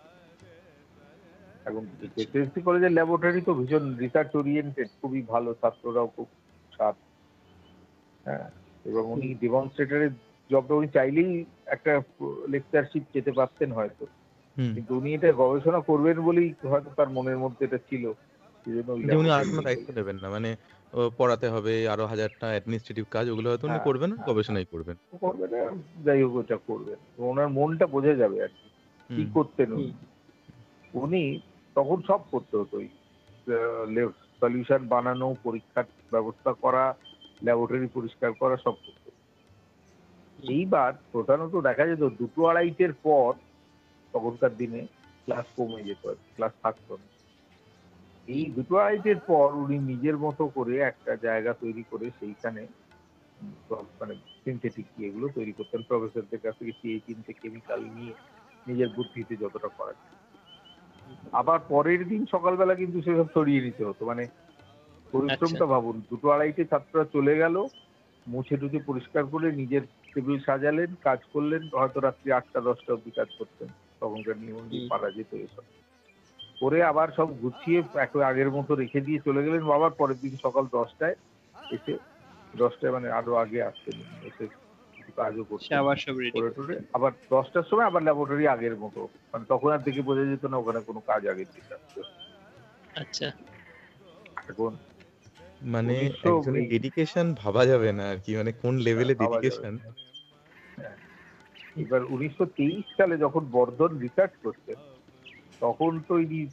এবং আচ্ছা। প্রেসিডেন্সি কলেজের ল্যাবরেটরি তো ভীষণ রিসার্চ ওরিয়েন্টেড, খুবই ভালো, ছাত্ররাও খুব সাত। হ্যাঁ, এবং উনি হুম। ডেমনস্ট্রেটরের জবটা উনি চাইলেই একটা লেকচারশিপ যেতে পারতেন হয়তো, হুম কিন্তু উনি এটা গবেষণা করবেন বলেই হয়তো তার মনের মধ্যে এটা ছিল, সেই জন্য ওই যে উনি আর কোনো ল্যাবরেটরি দায়িত্ব নেবেন না। মানে ও পড়াতে হবে আরো হাজারটা অ্যাডমিনিস্ট্রেটিভ কাজ ওগুলো হয়তো উনি হ্যাঁ করবেন না, হ্যাঁ হ্যাঁ গবেষণাই করবেন। করবেন, যাই হোক ওটা করবেন, তো ওনার মনটা বোঝা যাবে আর কি কি হুম করতেন হুম। উনি। উনি তখন সব করতে হতো, ওই সলিউশন বানানো, পরীক্ষার ব্যবস্থা করা, ল্যাবরেটরি পরিষ্কার করা, সব করতে হতো। হুম। এইবার প্রধানত দেখা যেত দুটো আড়াইটের পর তখনকার দিনে ক্লাস কমে যেত, ক্লাস থাকতো না। এই হুম। দুটো আড়াইটের পর উনি নিজের মতো করে একটা জায়গা তৈরি করে সেইখানে উম, সব মানে সিনথেটিক এগুলো তৈরি করতেন, প্রফেসরদের কাছ থেকে সিএ কিনতে, কেমিক্যাল নিয়ে নিজের বুদ্ধিতে যতটা করা যায়। আবার পরের দিন সকালবেলা কিন্তু সেসব সরিয়ে নিতে হতো, মানে আচ্ছা। পরিশ্রমটা ভাবুন, দুটো আড়াইটে ছাত্ররা চলে গেল, মুছে টুছে পরিষ্কার করে নিজের টেবিল সাজালেন, কাজ করলেন, হয়তো রাত্রি আটটা দশটা অব্দি কাজ করতেন, তখনকার নিয়ম অনুযায়ী হুম। পারা যেত এসব করে, আবার সব গুছিয়ে এক আগের মতো রেখে দিয়ে চলে গেলেন। আবার পরের দিন সকাল দশটায় এসে, দশটায় মানে আরো আগে আসতেন উনি, এসে কিছু কাজও সে করতেন, আবার সব রেডি করে করে টোরে দিত। আবার দশটার সময় আবার ল্যাবরেটরি আগের মতো, মানে তখন আর দেখে বোঝা যেত না ওখানে কোনো কাজ আগের দিন রাখতে। আচ্ছা। এখন মানে উনিশশো একজনের এই ডেডিকেশন ভাবা যাবে না আরকি। মানে কোন হ্যাঁ, লেভেলে ভাবা যাবে ডেডিকেশন। না। হ্যাঁ, এবার উনিশশো তেইশ সালে যখন বর্ধন রিসার্চ করতেন, তখন তো ইনি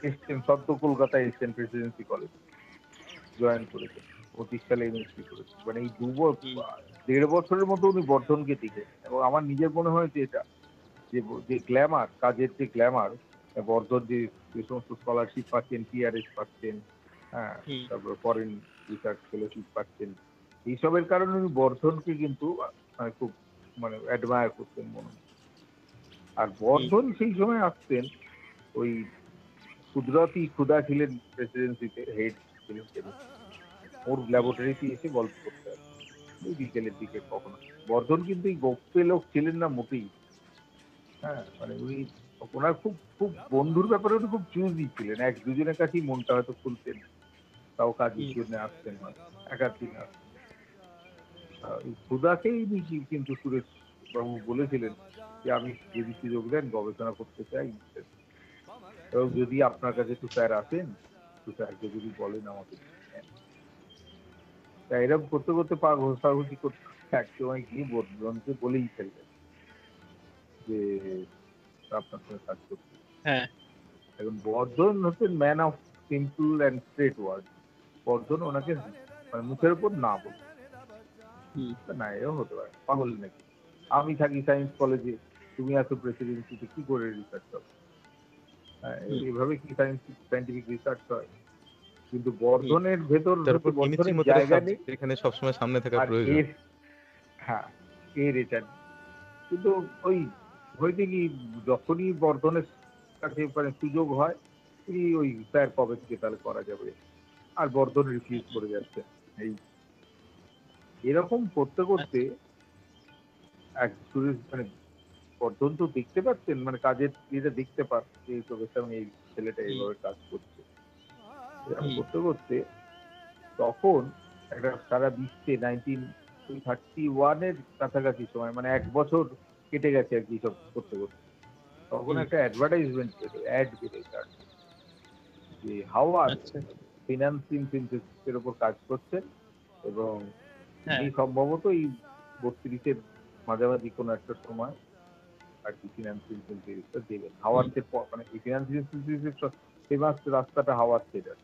এসছেন সদ্য কলকাতায় এসছেন প্রেসিডেন্সি কলেজ জয়েন করেছেন, পঁচিশ সালে এমএসসি করেছেন। মানে এই দু ব- হুম, দেড় বছরের মতো উনি বর্ধনকে টিকেছেন এবং আমার নিজের মনে হয়েছে এটা যে ব- যে গ্ল্যামার, কাজের যে গ্ল্যামার, বর্ধন যে যে সমস্ত স্কলারশিপ পাচ্ছেন, টিআরএস পাচ্ছেন, হ্যাঁ, হুম, তারপর ফরেন রিসার্চ ফেলোশিপ পাচ্ছেন, এইসবের কারণে উনি বর্ধনকে কিন্তু আহ, খুব মানে অ্যাডমায়ার করতেন মনে হয়। আর হুম, বর্ধন সেই সময় আসতেন ওই কুদরতি ক্ষুদা ছিলেন প্রেসিডেন্সিতে, হেড ছিলেন chemist। ওর ল্যাবরেটরিতে এসে গল্প করতে আসতেন ওই বিকেলের দিকে কখনো। বর্ধন কিন্তু এই গোপ্পে লোক ছিলেন না মোটেই। হ্যাঁ, মানে উনি ওনার খুব খুব বন্ধুর ব্যাপারে উনি খুব চুজি ছিলেন। এক দুজনের কাছেই মনটা হয়তো খুলতেন, তাও কাজের হুম, জন্য আসতেন হয়তো এক আধ দিন আসতেন। আহ, এই ক্ষুদাকেই উনি কি- কিন্তু সুরেশ বাবু বলেছিলেন যে আমি যদি সুযোগ দেন গবেষণা করতে চাই, এবং যদি আপনার কাছে একটু স্যার আসেন, একটু স্যারকে যদি বলেন আমাকে নেন। তা এরকম করতে করতে পা ঘোষাঘুষি করতে করতে এক সময় গিয়ে বর্ধনকে বলেই ফেললেন যে আপনার সঙ্গে কাজ করতে। হ্যাঁ, এখন বর্ধন হচ্ছেন man of simple and straight word. Bardhan ওনাকে মানে মুখের উপর না বলে, হুম, না এও হতে পারে পাগল নাকি, আমি থাকি সায়েন্স কলেজে, তুমি আছো প্রেসিডেন্সিতে, কি করে রিসার্চ হবে? হ্যাঁ, হুম, এভাবে কি সায়েন্স সায়েন্টিফিক রিসার্চ হয়? কিন্তু হুম, বর্ধনের ভেতর তার উপর হচ্ছে কেমিস্ট্রির বর্ধনের মতো একটা জায়গা নেই, সাবজেক্ট যেখানে সবসময় সামনে থাকা আর প্রয়োজন। এর হ্যাঁ এর এটা নেই। কিন্তু ওই হয়েছে কি, যখনই বর্ধনের কাছে মানে সুযোগ হয় এই ওই স্যার কবে থেকে তাহলে করা যাবে, আর বর্ধন রিফিউজ করে যাচ্ছে। এই এরকম করতে করতে আচ্ছা, এক সুরেশ মানে বর্ধন তো দেখতে পাচ্ছেন, মানে কাজের ইয়েটা দেখতে পান যে এই চোখের সামনে এই ছেলেটা হুম, এইভাবে কাজ করছে। এরকম হুম, করতে করতে তখন একটা সারা বিশ্বে নাইনটিন থার্টি ওয়ানের কাছাকাছি সময়, মানে এক বছর কেটে গেছে আর কি সব করতে করতে, তখন হুম, একটা অ্যাডভার্টাইজমেন্ট বেরো অ্যাড বেরোয় তার যে হাওয়ার্ড আচ্ছা, ফিনান্সিং সিনথেসিসের উপর কাজ করছেন এবং হ্যাঁ, উনি সম্ভবত এই বত্রিশের মাঝামাঝি কোনো একটা সময় আর কি ফিনান্সিং সিনথেসিসটা দেবেন হুম, হাওয়ার্ডের পর, মানে এই ফিনান্সিং সিনথেসিসের ফেমাস রাস্তাটা হাওয়ার্ড থেকে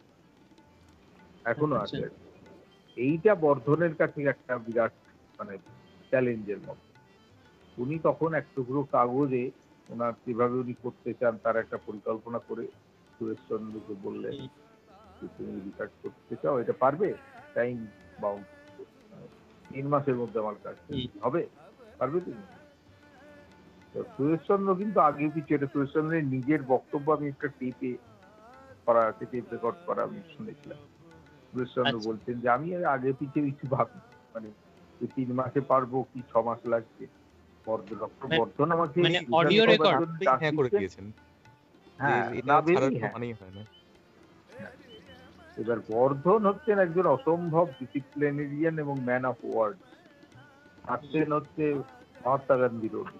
এখনো আচ্ছা, আছে আর কি। এইটা বর্ধনের কাছে একটা বিরাট মানে চ্যালেঞ্জের মতো। উনি তখন এক টুকরো কাগজে ওনার কিভাবে উনি করতে চান তার একটা পরিকল্পনা করে সুরেশচন্দ্রকে বললেন হুম, যে তুমি রিসার্চ করতে চাও, এটা পারবে? টাইম বাউন্ড, তিন মাসের মধ্যে আমার কাজ শেষ। হুম, হবে? পারবে তুমি? তো সুরেশচন্দ্র কিন্তু আগে পিছিয়ে, এটা সুরেশচন্দ্রের নিজের বক্তব্য, আমি একটা টেপে করা আছে, টেপ রেকর্ড করা আমি শুনেছিলাম। সুরেশচন্দ্র আচ্ছা, বলছেন যে আমি এর আগে পিছিয়ে কিছু ভাবি মানে যে তিন মাসে পারবো কি ছ মাস লাগছে। বর্ধ ডক্টর মানে বর্ধন আমাকে মানে রিসার্চ অডিও করবার রেকর্ড, জন্য তারপরেই ডাক হ্যাঁ করে দিচ্ছেন। দিয়েছেন যে হ্যাঁ, এটা না ছাড়ার ভেবেই তো হ্যাঁ। মানেই হয় না। হ্যাঁ। এবার বর্ধন হচ্ছেন একজন অসম্ভব ডিসিপ্লিনেরিয়ান এবং ম্যান অফ ওয়ার্ড। থাকতেন হচ্ছে মহাত্মা গান্ধী রোড,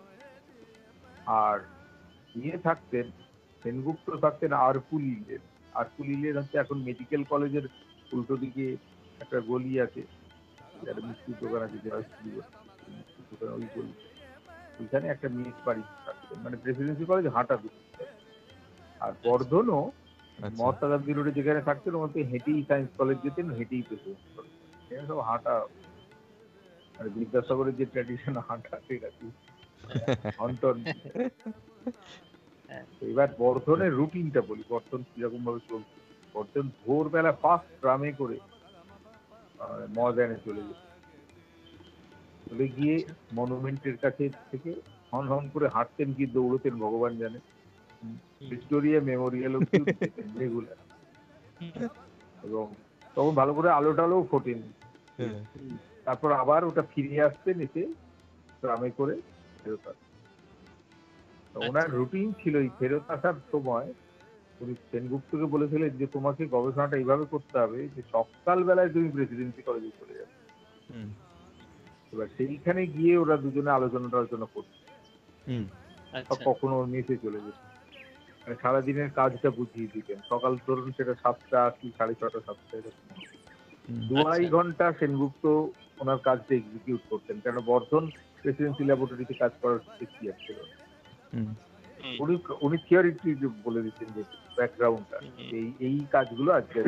আর ইয়ে থাকতেন সেনগুপ্ত থাকতেন আরকুলিলের। আরকুলিলের হচ্ছে এখন মেডিকেল কলেজের উল্টো দিকে একটা গলি আছে, একটা মিষ্টির দোকান আছে, জয়শ্রী বস্তি, সেই মিষ্টির দোকান ওই গলি, ওইখানে একটা মেস বাড়ি থাকতেন, মানে প্রেসিডেন্সি কলেজ হাঁটা দূর। আর বর্ধনও আচ্ছা। মহাত্মা গান্ধী রোডে যেখানে থাকতেন ওখান থেকে হেঁটেই সায়েন্স কলেজ যেতেন, হেঁটেই প্রেসিডেন্সি কলেজ, এখানে সব হাঁটা, মানে বিদ্যাসাগরের যে ট্র্যাডিশন হাঁটা সেটা কি হন্টন। হ্যাঁ, এবার বর্ধনের রুটিনটা বলি, বর্ধন কিরকম ভাবে চলছে। বর্ধন ভোরবেলা ফার্স্ট ট্রামে করে আহ, ময়দানে চলে যেত, চলে গিয়ে আচ্ছা, মনুমেন্টের কাছে থেকে হন হন করে হাঁটতেন কি দৌড়তেন ভগবান জানে, হুম, ভিক্টোরিয়া মেমোরিয়াল অব্দি যেতেন রেগুলার। হুম, এবং তখন ভালো করে আলো টালোও ফোটেনি। হ্যাঁ, হুম, তারপর আবার ওটা ফিরিয়ে আসতেন, এসে ট্রামে করে ফেরত আসতেন। তো ওনার আচ্ছা, রুটিন ছিল এই ফেরত আসার সময় উনি সেনগুপ্তকে বলেছিলেন যে তোমাকে গবেষণাটা এইভাবে করতে হবে যে সকাল বেলায় তুমি প্রেসিডেন্সি কলেজে চলে যাবে। হুম, এবার সেইখানে গিয়ে ওরা দুজনে আলোচনা টালোচনা করতো, হুম, বা আচ্ছা, কখনো ওর মেসে চলে যেত, মানে সারাদিনের কাজটা বুঝিয়ে দিতেন। সকাল ধরুন সেটা সাতটা কি সাড়ে ছটা সাতটা এরকম, হুম, দু আড়াই আচ্ছা, ঘন্টা সেনগুপ্ত ওনার কাজটা এক্সিকিউট করতেন, কেন বর্ধন প্রেসিডেন্সি ল্যাবরেটরিতে কাজ করার এখতিয়ার ছিল না। হুম, হুম, উনি উনি থিওরিটি বলে দিচ্ছেন যে ব্যাকগ্রাউন্ডটা হুম, এই এই কাজগুলো আজকে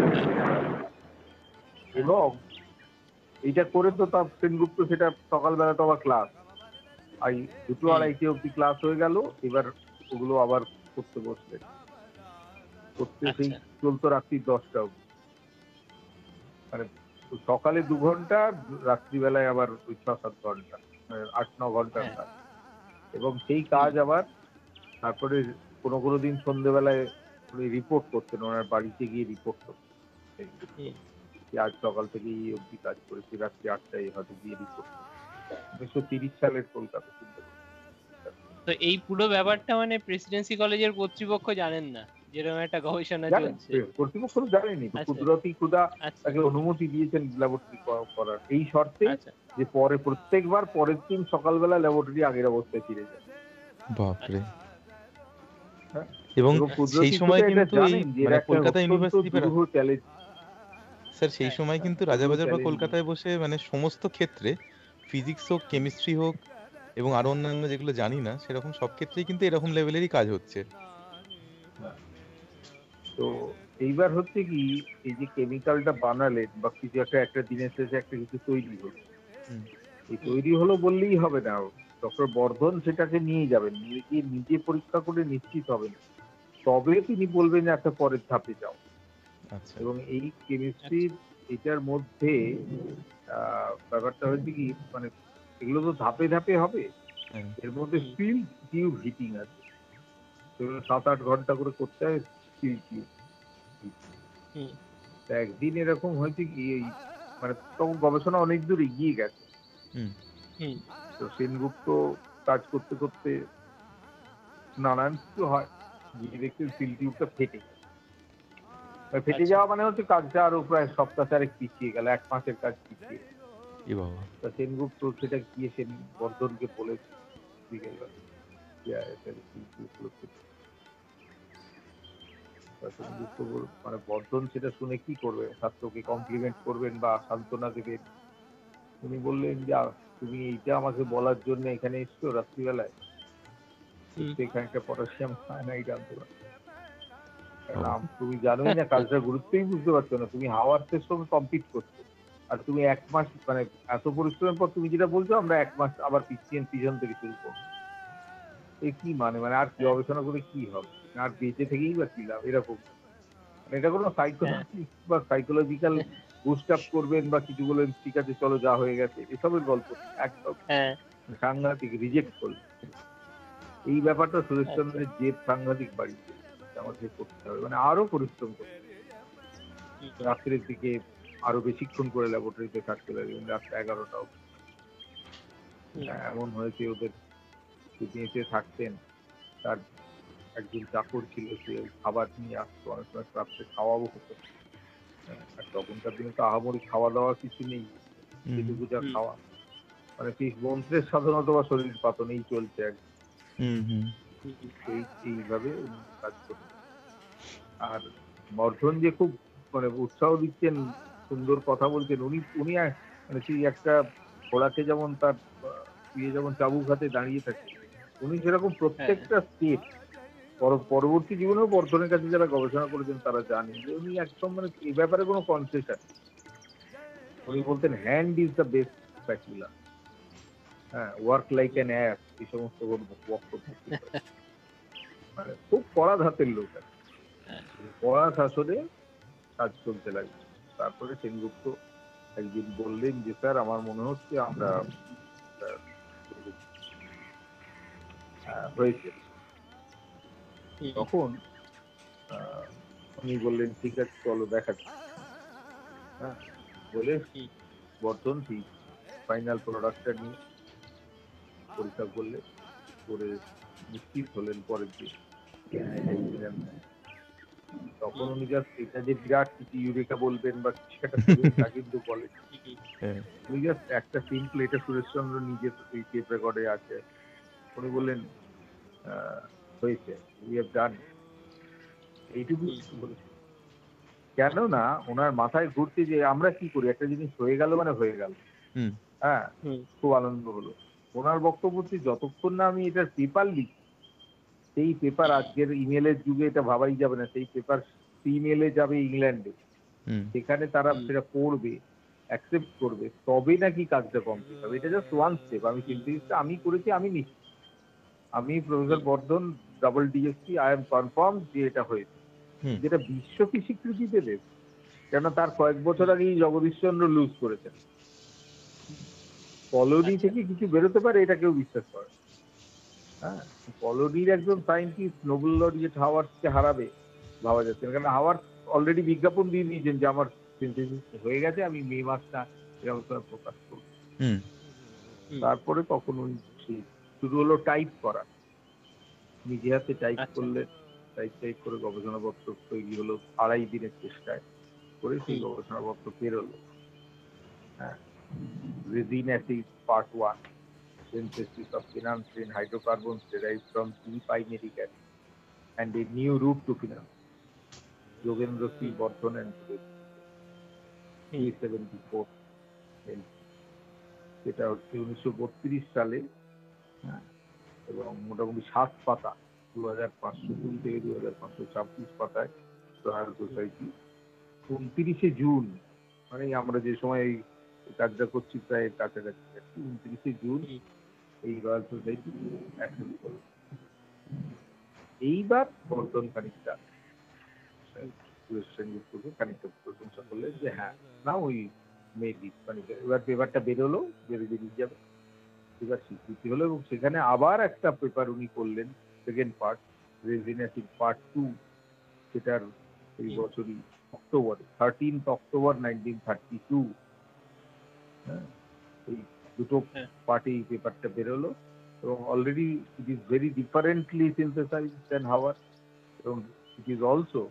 এবং এইটা করে তো তার সেনগুপ্ত সেটা সকালবেলা তো আবার ক্লাস আই দুটো হুম, আড়াইটে অব্দি ক্লাস হয়ে গেল, এবার ওগুলো আবার করতে বসলে করতে সেই আচ্ছা চলতো রাত্রি দশটা অব্দি, মানে সকালে দু ঘন্টা, রাত্রিবেলায় আবার ওই ছ সাত ঘন্টা, মানে আট ন ঘন্টার হ্যাঁ কাজ। এবং সেই কাজ আবার তারপরে কোনো কোনো দিন সন্ধ্যেবেলায় উনি রিপোর্ট করতেন, ওনার বাড়িতে গিয়ে রিপোর্ট করতেন হুম। যে আজ সকাল থেকে এই অব্দি কাজ করেছি, রাত্রি আটটায় হয়তো গিয়ে রিপোর্ট করতেন। উনিশশো তিরিশ সালের কলকাতা চিন্তা করুন। তো এই পুরো ব্যাপারটা মানে প্রেসিডেন্সি কলেজের কর্তৃপক্ষ জানেন না যেরকম একটা গবেষণা জানেন চলছে? কর্তৃপক্ষ তো জানেনি তো, আচ্ছা কুদরতি খুদা আচ্ছা তাকে অনুমতি দিয়েছেন ল্যাবরেটরি করার এই শর্তে আচ্ছা যে পরে প্রত্যেকবার পরের দিন সকালবেলা ল্যাবরেটরি আগের অবস্থায় ফিরে যায়। বাপরে। হ্যাঁ, এবং এবং সেই কুদরতি সময় খুদা এটা কিন্তু এই জানেন যে এর মানে একটা কলকাতা অত্যন্ত ইউনিভার্সিটি দুরূহ চ্যালেঞ্জ। স্যার সেই হ্যাঁ সময় কিন্তু দুরূহ রাজাবাজার বা চ্যালেঞ্জ কলকাতায় বসে মানে সমস্ত ক্ষেত্রে ফিজিক্স হোক কেমিস্ট্রি হোক এবং আরো অন্যান্য যেগুলো জানি না সেরকম সব ক্ষেত্রেই কিন্তু এরকম লেভেলেরই কাজ হচ্ছে। তো এইবার হচ্ছে কি, এই যে কেমিক্যালটা বানালেন বা কিছু একটা একটা দিনের শেষে একটা কিছু তৈরি হলো, হুম, এই তৈরি হলো বললেই হবে না, ডক্টর বর্ধন সেটাকে নিয়ে যাবেন, নিয়ে গিয়ে নিজে পরীক্ষা করে নিশ্চিত হবেন, তবে তিনি বলবেন যে একটা পরের ধাপে যাও। আচ্ছা। এবং এই কেমিস্ট্রির এটার মধ্যে আহ, ব্যাপারটা হচ্ছে কি, মানে এগুলো তো ধাপে ধাপে হবে, হ্যাঁ। এর মধ্যে হুম, স্টিল টিউব হিটিং আছে, সেগুলো সাত আট ঘন্টা করে করতে হয় স্টিল টিউব। হুম, তা একদিন এরকম হয়েছে কি, এই মানে তখন গবেষণা অনেক দূর এগিয়ে গেছে, হুম, হুম, তো সেনগুপ্ত কাজ করতে করতে নানান কিছু হয়, গিয়ে দেখতে স্টিল টিউবটা ফেটে গেছে। আর ফেটে আচ্ছা যাওয়া মানে হচ্ছে কাজটা আরো প্রায় সপ্তাহ চারেক পিছিয়ে গেল, এক মাসের কাজ পিছিয়ে গেল। এ বাবা। তা সেনগুপ্ত সেটা গিয়ে সেন বর্ধনকে বলেছে বিকেলবেলা যে এটা steel tube গুলো ফেটে গেছে। তা সেনগুপ্ত বল- মানে বর্ধন সেটা শুনে কি করবে, ছাত্রকে কমপ্লিমেন্ট করবেন বা সান্ত্বনা দেবেন? উনি বললেন যে "আ, তুমি এইটা আমাকে বলার জন্য এখানে এসছো রাত্রিবেলায়, হুম, এখানে একটা পটাশিয়াম সায়ানাইড আনতে পারো, কারণ বাবা। আম- তুমি জানোই না কাজটার গুরুত্বই বুঝতে পারছো না, তুমি হাওয়ার্সের সঙ্গে কমপ্লিট করছো, আর তুমি এক মাস মানে এত পরিশ্রমের পর তুমি যেটা বলছো আমরা এক মাস আবার পিছিয়ে পিছন থেকে শুরু করবো, এই কি মানে মানে আর কি হ্যাঁ গবেষণা করে কি হবে, আর বেঁচে থেকেই বা কি লাভ এরকম। মানে এটা কোনো হ্যাঁ সাইকোলজি বা সাইকোলজিক্যাল বুস্ট আপ করবেন বা কিছু বলেন ঠিক আছে চলো যা হয়ে গেছে, এসবের গল্প নেই, একদম হ্যাঁ সাংঘাতিক রিজেক্ট করলেন। এই ব্যাপারটা আচ্ছা সুরেশচন্দ্রের জেদ সাংঘাতিক বাড়িতে, আমাকে করতে হবে মানে আরো পরিশ্রম করতে হবে। হুম, রাত্রের দিকে আরো বেশিক্ষণ করে ল্যাবরেটরিতে থাকতে লাগলেন, রাত এগারোটা অবধি। হুম, হ্যাঁ, এমন হয়েছে ওদের মেসে থাকতেন, তার একজন চাকর ছিল, সে খাবার নিয়ে আসতো, অনেক সময় রাত্রে খাওয়াবো হতো। হ্যাঁ, আর তখনকার দিনে তো আহামরি খাওয়া দাওয়া কিছু নেই, হুম, যেটুকু যা হুম, খাওয়া, মানে সেই মন্ত্রের সাধনত বা শরীর পাতন এই চলছে একদম। হুম, হুম, হুম, হুম, এই এইভাবে উনি কাজ করতেন। আর বর্ধন যে খুব মানে উৎসাহ দিচ্ছেন, সুন্দর কথা বলছেন, উনি উনি এক- মানে সেই একটা ঘোড়াকে যেমন তার আহ, ইয়ে যেমন চাবুক হাতে দাঁড়িয়ে থাকে, উনি সেরকম হ্যাঁ প্রত্যেকটা স্টেপ পরবর্তী জীবনেও বর্ধনের কাছে যারা গবেষণা করেছেন তারা জানেন যে উনি একদম মানে এই ব্যাপারে কোনো কনসেশন, উনি বলতেন hand is the best spatula, হ্যাঁ, ওয়ার্ক লাইক অ্যান অ্যাপ, এই সমস্ত বক্তব্য ছিল। মানে খুব কড়া ধাতের লোক আর কি। হ্যাঁ কড়া শাসনে কাজ চলতে লাগবে। তারপরে সেনগুপ্ত একদিন বললেন যে স্যার আমার মনে হচ্ছে আমরা আহ, আহ, হয়েছে। হুম, তখন আহ, উনি বললেন ঠিক আছে চলো দেখাচ্ছি, হ্যাঁ, বলে হুম, বর্ধন সেই ফাইনাল প্রোডাক্টটা নিয়ে পরীক্ষা করলে, করে নিশ্চিত হলেন পরের দিন তখন হুম, উনি জাস্ট এটা যে বিরাট কিছু ইউরেকা বলবেন বা কিছু একটা করবেন তা কিন্তু বলেন, হুম, হ্যাঁ। উনি জাস্ট একটা সিম্পল, এটা সুরেশচন্দ্র নিজের এই টেপ রেকর্ডে আছে, উনি বললেন আহ, হয়েছে, উই হ্যাভ ডান, এইটুকু হুম, বলেছেন। কেননা ওনার মাথায় ঘুরছে যে আমরা কি করি, একটা জিনিস হয়ে গেল মানে হয়ে গেল, হুম, হ্যাঁ, হুম, খুব আনন্দ হলো। ওনার বক্তব্য হচ্ছে যতক্ষণ না আমি এটার পেপার লিখি সেই পেপার আজকের ইমেলের যুগে এটা ভাবাই যাবে না, সেই পেপার ইমেলে যাবে ইংল্যান্ডে, হুম সেখানে তারা হুম। সেটা পড়বে, অ্যাকসেপ্ট করবে, তবে নাকি কাজটা কমপ্লিট হবে। এটা জাস্ট ওয়ান স্টেপ। আমি সিনথেসিসটা আমি করেছি, আমি নিশ্চিত, আমি professor Bardhan double DSc, I am confirm যে এটা হয়েছে। হুম যেটা বিশ্ব কি স্বীকৃতি দেবে? কেন তার কয়েক বছর আগেই জগদীশচন্দ্র লুজ করেছেন। কলোনি আচ্ছা। থেকে কিছু বেরোতে পারে এটা কেউ বিশ্বাস করে না। হ্যাঁ, কলোনির একজন সায়েন্টিস্ট নোবেল লরিয়েট হাওয়ার্ডকে হারাবে ভাবা যাচ্ছে না। কারণ হাওয়ার্ড অলরেডি বিজ্ঞাপন দিয়ে দিয়েছেন যে আমার সিনথেসিস হয়ে গেছে, আমি মে মাসটা এরকম করে প্রকাশ করব। হুম হুম। তারপরে তখন ওই সেই শুরু হলো টাইপ করা, নিজে হাতে টাইপ আচ্ছা। করলে, টাইপ টাইপ করে গবেষণাপত্র তৈরি হলো আড়াই দিনের চেষ্টায় করে, সেই হুম। গবেষণাপত্র বেরোলো। হ্যাঁ, resin acid part one, synthesis of phenanthrene hydrocarbons derived from D-pymeric acid and a new route to phenanthrene. Jogendra C Bardhan and হুম। সেভেন্টি ফোর, যেটা হচ্ছে উনিশশো বত্রিশ সালে। হ্যাঁ, এবং মোটামুটি সাত পাতা, দু হাজার পাঁচশো কুড়ি থেকে দু হাজার পাঁচশো ছাব্বিশ পাতায় রয়্যাল সোসাইটি উনত্রিশে জুন, মানে আমরা যে সময় এই কাজটা করছি প্রায় কাছাকাছি, উনত্রিশে জুন হুম। এই রয়্যাল সোসাইটি অ্যাকসেপ্ট করলো। এইবার বর্ধন খানিকটা সেনগুপ্তকে খানিকটা প্রশংসা করলেন যে হ্যাঁ না ওই মেবি মানে এবার পেপারটা বেরোলো, বেরো বেরিয়ে যাবে, এবার স্বীকৃতি হলো। এবং সেখানে আবার একটা পেপার উনি করলেন, second part, resin acid part two, সেটার এই বছরই October, thirteenth October nineteen thirty two. হ্যাঁ, এই দুটো হ্যাঁ। পার্টি পেপারটা বেরোলো এবং already it is very differently synthesised than Haworth, এবং ইট ইজ অলসো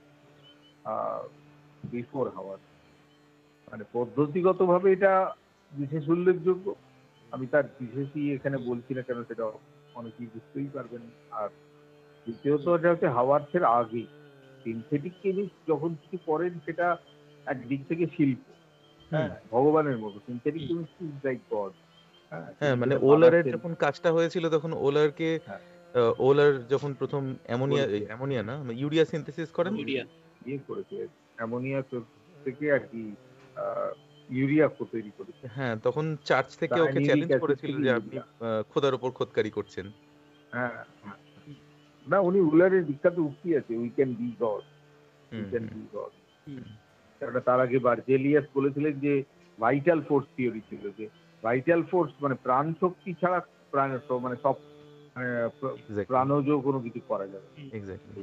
বিফোর হাওয়ার। মানে পদ্ধতিগতভাবে এটা বিশেষ উল্লেখযোগ্য। আমি তার বিশেষই এখানে বলছি না, কেন সেটা অনেকেই বুঝতেই পারবেন। আর দ্বিতীয়ত এটা হচ্ছে হাওয়ার্থের আগে সিনথেটিক কেমিস্ট যখন কিছু করেন সেটা একদিক থেকে শিল্প, হ্যাঁ, ভগবানের মতো। Synthetic chemistry is like God. হ্যাঁ, হ্যাঁ তিনি মানে যেটা ওলারের বানাচ্ছেন, যখন কাজটা হয়েছিল তখন ওলারকে হ্যাঁ, আহ, ওলার যখন প্রথম অ্যামোনিয়া করেছে। অ্যামোনিয়া না ইউরিয়া সিনথেসিস করেন। ইউরিয়া। ইয়ে করেছে, অ্যামোনিয়া থেকে আর কি আহ, ইউরিয়া তৈরি করেছে। হ্যাঁ তখন চার্চ থেকে ওকে সায়ানিউরিক চ্যালেঞ্জ অ্যাসিড করেছিল থেকে যে আপনি ইউরিয়া। আহ, খোদার ওপর খোদকারি করছেন। হ্যাঁ, হ্যাঁ। না, উনি উলারের বিখ্যাত উক্তি আছে, we can be God, we hmm can hmm be God. হুম। কেননা তার আগে বার্জেলিয়াস বলেছিলেন যে ভাইটাল ফোর্স থিওরি ছিল, যে ভাইটাল ফোর্স মানে প্রাণ শক্তি ছাড়া প্রাণ মানে সব মানে প্র- এক্স্যাক্টলি প্রাণজ কোনো কিছু করা যাবে না, এক্স্যাক্টলি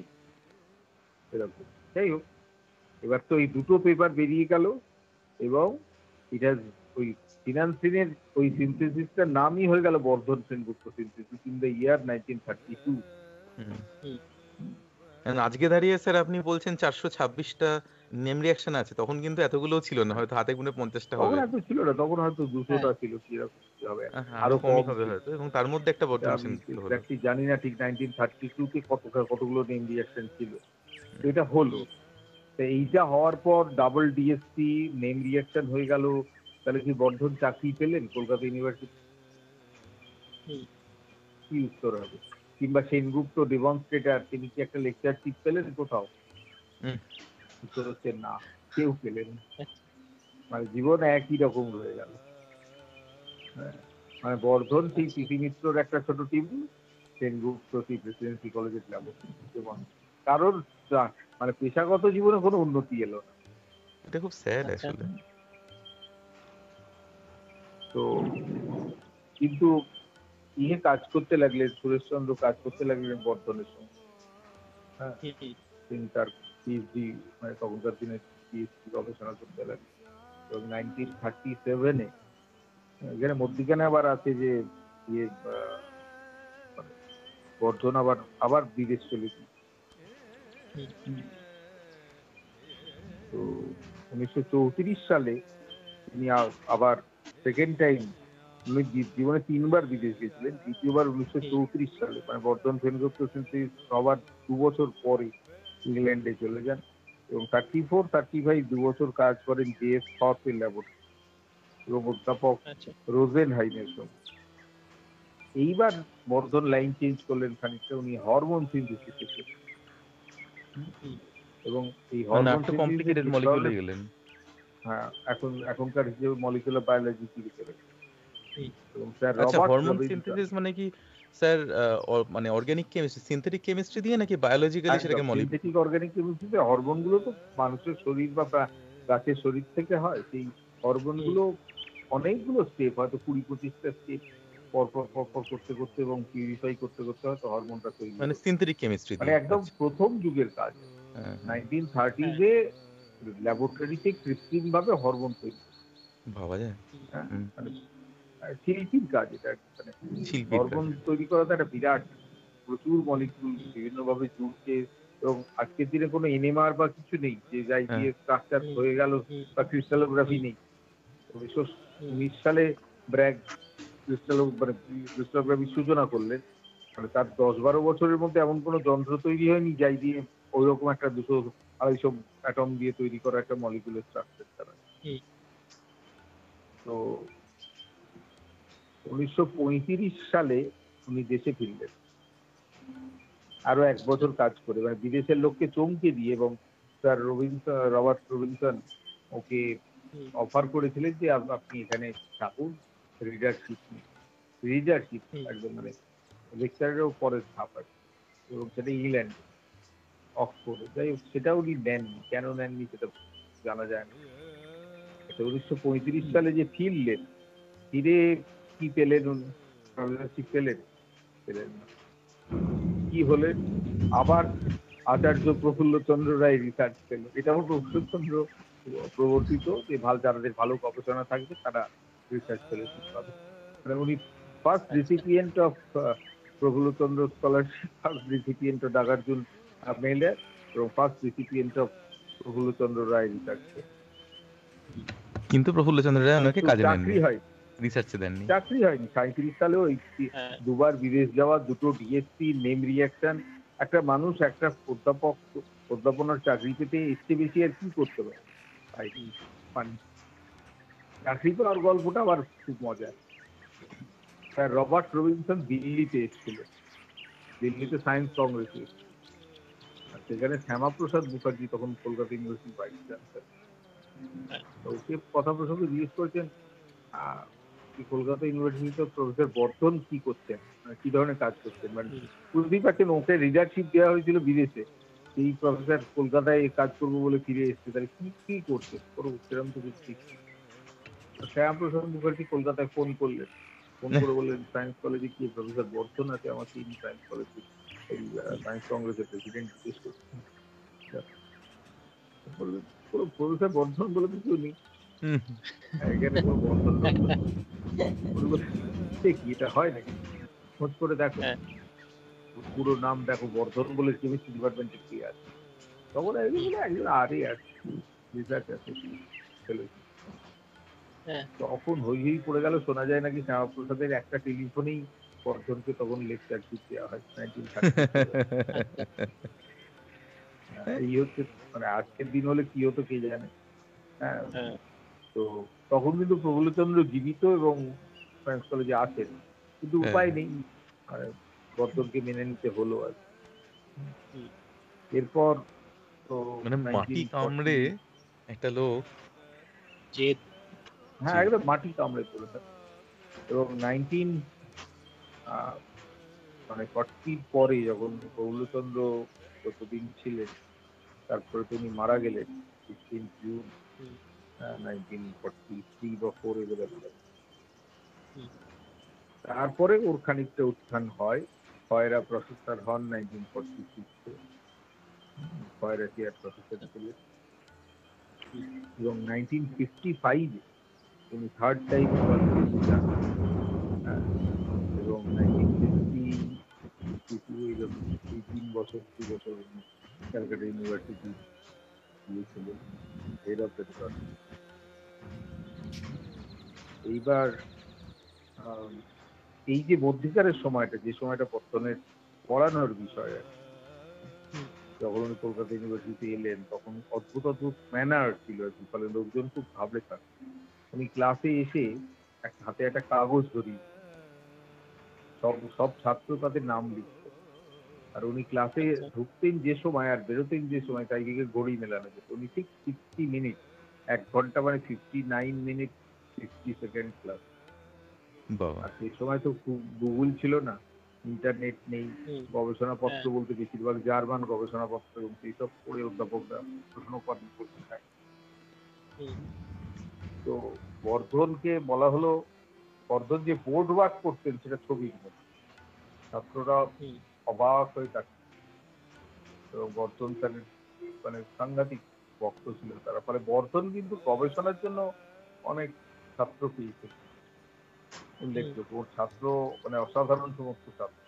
এরকম। যাই হোক, এবার তো এই দুটো পেপার বেরিয়ে গেল এবং এটা ওই ফিনান্সিনের ওই সিনথেসিসটার নামই হয়ে গেল Bardhan Sengupta synthesis in the year nineteen thirty two. হুম হুম। And আজকে দাঁড়িয়ে স্যার আপনি বলছেন চারশো ছাব্বিশটা নেম রিঅ্যাকশন আছে, তখন কিন্তু এতগুলোও ছিল না, হয়তো হাতে গুনে পঞ্চাশটা তখন হবে। এত ছিল না, তখন হয়তো দুশোটা ছিল, কিরকম কি হবে, আহ, হ্যাঁ, আরো আরো কমই কম হবে ছিল। হয়তো, এবং তার মধ্যে একটা এটা বর্ধন আমি সেনগুপ্ত হলো। এক্স্যাক্টলি জানি না ঠিক নাইনটিন থার্টি টু তে কত কতগুলো নেম রিঅ্যাকশন ছিল। তো এটা হলো, তো এইটা হওয়ার পর ডাবল ডিএসসি নেম রিঅ্যাকশন হয়ে গেল, তাহলে কি বর্ধন চাকরি পেলেন কলকাতা ইউনিভার্সিটি? হুম। কি উত্তর হবে? কিংবা সেনগুপ্ত ডেমনস্ট্রেটার, তিনি কি একটা লেকচারশিপ পেলেন কোথাও? হুম। উত্তর হচ্ছে না, কেউ পেলেন না। মানে জীবন একই রকম রয়ে গেল। হ্যাঁ, মানে বর্ধন সেই পিসি মিত্রর একটা ছোট টিম, সেনগুপ্ত সেই প্রেসিডেন্সি কলেজের ক্লাব, কারোর চা- মানে পেশাগত জীবনে কোনো উন্নতি এলো না। এটা খুব স্যাড আচ্ছা। আসলে। তো কিন্তু ইয়ে কাজ করতে লাগলেন, সুরেশচন্দ্র কাজ করতে লাগলেন বর্ধনের সঙ্গে। হ্যাঁ, হুম, হুম। তিনি তার পিএইচডি মানে তখনকার দিনে পিএইচডি গবেষণা করতে লাগলেন এবং নাইনটিন থার্টি সেভেনে এখানে মধ্যিখানে আবার আছে যে ইয়ে আহ, মানে বর্ধন আবার আবার বিদেশ চলে গেল। হুম। তো উনিশশো চৌত্রিশ সালে তিনি আ- আবার সেকেন্ড টাইম, উনি জী- জীবনে তিনবার বিদেশ গেছিলেন, দ্বিতীয়বার উনিশশো চৌত্রিশ সালে, মানে বর্ধন সেনগুপ্ত সিনথেসিস সবার দু বছর পরে ইংল্যান্ডে চলে যান এবং থার্টি ফোর থার্টি ফাইভ দু বছর কাজ করেন জে এস থর্পের ল্যাবরেটরি এবং অধ্যাপক আচ্ছা। রোজেন হাইনের সঙ্গে। এইবার বর্ধন লাইন চেঞ্জ করলেন খানিকটা, উনি হরমোন সিনথেসিস এবং এই মানে হরমোন একটু কমপ্লিকেটেড মলিকিউলে গেলেন। হ্যাঁ এখন এখনকার যে মলিকুলার বায়োলজি কি করে এবং স্যার আচ্ছা, রবার্ট হরমোন রবিনসন সিনথেসিস মানে কি স্যার মানে অর্গানিক কেমিস্ট্রি, সিনথেটিক কেমিস্ট্রি দিয়ে নাকি বায়োলজিক্যালি সেটাকে মলি সিনথেটিক অর্গানিক কেমিস্ট্রিতে হরমোন গুলো তো মানুষের শরীর বা গা- গাছের শরীর থেকে হয়, সেই হরমোন গুলো অনেকগুলো স্টেপ, হয়তো কুড়ি পঁচিশটা স্টেপ পর পর পর পর করতে করতে এবং পিউরিফাই করতে করতে হয়তো হরমোনটা তৈরি মানে হলো। সিনথেটিক কেমিস্ট্রি মানে দিয়ে। একদম আচ্ছা, প্রথম যুগের কাজ হ্যাঁ, হ্যাঁ। নাইনটিন থার্টিজে ল্যাবরেটরিতে কৃত্রিম ভাবে হরমোন তৈরি, ভাবা যায়। হ্যাঁ হুম। মানে আহ, শিল্পীর কাজ এটা, মানে শিল্পীর কাজ। হরমোন তৈরি করা তো একটা বিরাট, প্রচুর মলিকিউল বিভিন্ন ভাবে জুড়ছে এবং আজকের দিনে কোনো এনএমআর বা কিছু নেই যে যাই হ্যাঁ। দিয়ে স্ট্রাকচার হয়ে গেল বা ক্রিস্টালোগ্রাফি নেই। উনিশশো উনিশ সালে ব্র্যাগ ক্রিস্টালো মানে ক্রিস্টালোগ্রাফির সূচনা করলেন, মানে তার দশ বারো বছরের মধ্যে এমন কোনো যন্ত্র তৈরি হয়নি যাই দিয়ে ওই রকম একটা দুশো আড়াইশো অ্যাটম দিয়ে তৈরি করা একটা মলিকুলার স্ট্রাকচার তারা। তো উনিশশো পঁয়ত্রিশ সালে উনি দেশে ফিরলেন আরো এক বছর কাজ করে, মানে বিদেশের লোককে চমকে দিয়ে, এবং স্যার রবিনসন রবার্ট রবিনসন ওকে অফার করেছিলেন যে আপ- আপনি এখানে থাকুন, রিডারশিপ রিডারশিপ একদম মানে লেকচারেরও পরের ধাপ আর কি। এবং সেটা ইংল্যান্ডে অক্সফোর্ডে, যাই হোক সেটা উনি নেননি, কেন নেননি সেটা জানা যায় না। তো উনিশশো পঁয়ত্রিশ সালে যে ফিরলেন, ফিরে কি পেলেন উনি, স্কলারশিপ পেলেন পেলেন না, কি হলেন আবার আচার্য প্রফুল্লচন্দ্র রায় রিসার্চ পেল, এটাও প্রফুল্লচন্দ্র প্রবর্তিত যে ভালো যাদের ভালো গবেষণা থাকবে তারা রিসার্চ ফেলোশিপ পাবে। মানে উনি first recipient of Prafullachandra scholarship, first recipient of Nagarjun medal এবং first recipient of Prafullachandra Ray research. কিন্তু প্রফুল্লচন্দ্র রায় ওনাকে কাজে নেননি, চাকরি হয় রিসার্চে দেননি। চাকরি হয়নি সাঁইত্রিশ সালেও এই দুবার বিদেশ যাওয়া, দুটো ডিএসসি, নেম রিয়াকশন, একটা মানুষ একটা অধ্যাপক অধ্যাপনার চাকরি পেতে এসছে বেশি আর কি করতে পারে। তাই পান চাকরি পাওয়ার গল্পটা আবার খুব মজার। স্যার রবার্ট রবিনসন দিল্লিতে এসেছিল, দিল্লিতে সায়েন্স কংগ্রেসে, আর সেখানে শ্যামাপ্রসাদ মুখার্জি তখন কলকাতা ইউনিভার্সিটি ভাইস চ্যান্সেলর, তো ওকে কথা প্রসঙ্গে জিজ্ঞেস করেছেন আহ, কি কলকাতা ইউনিভার্সিটিতে প্রফেসর বর্ধন কি করছেন, মানে কি ধরনের কাজ করছেন, মানে বুঝতেই পারছেন ওকে লিডারশিপ দেওয়া হয়েছিল বিদেশে, এই প্রফেসর কলকাতায় এই কাজ করবো বলে ফিরে এসছে, তাহলে কি কি করছে কোনো সেরকম তো কিছু ঠিক নেই। শ্যামাপ্রসাদ মুখার্জি কলকাতায় ফোন করলেন, ফোন করে বললেন সায়েন্স কলেজে কি প্রফেসর বর্ধন আছে, আমার তিনি সায়েন্স কলেজে এই সায়েন্স কংগ্রেসের প্রেসিডেন্ট জিজ্ঞেস করছেন। বললেন কোনো প্রফেসর বর্ধন বলে তো কেউ নেই হুম। এখানে, কোনো বর্ধন টর্ধন নেই। উনি বললেন, "সে কি এটা হয় নাকি, খোঁজ করে দেখো পুরো নাম দেখো, বর্ধন বলে কেমিস্ট্রি ডিপার্টমেন্টে কে আছে।" তখন একজন বলে একজন আরে আছে রিসার্চ আছে ফেলোশিপ। তখন হই হই পড়ে গেল, শোনা যায় নাকি শ্যামাপ্রসাদের একটা টেলিফোনেই বর্ধনকে তখন লেকচারশিপ দেওয়া হয় নাইনটিন থার্টি। এই হচ্ছে মানে আজকের দিন হলে কি হতো কে জানে। হ্যাঁ, তো তখন কিন্তু প্রফুল্লচন্দ্র জীবিত এবং সায়েন্স কলেজে আসেন, কিন্তু উপায় নেই, মানে বর্ধনকে মেনে নিতে হলো আর কি। এরপর তো মানে মাটি কামড়ে একটা লোক, হ্যাঁ একদম মাটি কামড়ে পড়েছে, এবং নাইনটিন মানে ফর্টির পরে যখন প্রফুল্লচন্দ্র যতদিন ছিলেন, তারপরে তিনি মারা গেলেন fifteen June nineteen forty three বা ফোর এগুলো। তারপরে ওর খানিকটা উত্থান হয়, খয়রা প্রফেসর হন নাইনটিন ফর্টি সিক্সে, খয়রা চেয়ার প্রফেসর ছিলেন, এবং নাইনটিন ফিফটি ফাইভে তিনি থার্ড টাইম যান, এবং নাইনটিন ফিফটি এই তিন বছর দু বছর ক্যালকাটা ইউনিভার্সিটি গিয়েছিলেন হেড অফ দ্য ডিপার্টমেন্ট। এইবার এই যে মধ্যিকারের সময়টা, যে সময়টা বর্তমানের পড়ানোর বিষয় আর যখন উনি কলকাতা ইউনিভার্সিটিতে এলেন, তখন অদ্ভুত অদ্ভুত ম্যানার ছিল আর কি, ফলে লোকজন খুব ভাবলে থাকতো। উনি ক্লাসে এসে এক হাতে একটা কাগজ ধরিয়ে সব সব ছাত্র তাদের নাম লিখত। আর উনি ক্লাসে আচ্ছা। ঢুকতেন যে সময় আর বেরোতেন যে সময় চারিদিকে ঘড়ি মেলানো যেত। উনি ঠিক সিক্সটি মিনিট, এক ঘন্টা মানে fifty nine minute sixty second class. বাবা আর সেই সময় তো গুগল ছিল না, ইন্টারনেট নেই, হুম, গবেষণাপত্র হ্যাঁ, বলতে বেশিরভাগ জার্মান গবেষণাপত্র এবং সেইসব পড়ে অধ্যাপকরা প্রশ্ন করেন পরীক্ষায়। হুম, তো বর্ধনকে বলা হলো, বর্ধন যে বোর্ড ওয়ার্ক করতেন সেটা ছবির মধ্যে, ছাত্ররা হুম, অবাক হয়ে থাকে। এবং বর্ধন স্যারের মানে সাংঘাতিক বক্ত ছিল তারা, ফলে বর্ধন কিন্তু গবেষণার জন্য অনেক ছাত্র পেয়েছে উল্লেখযোগ্য। ওর ছাত্র মানে অসাধারণ সমস্ত ছাত্র,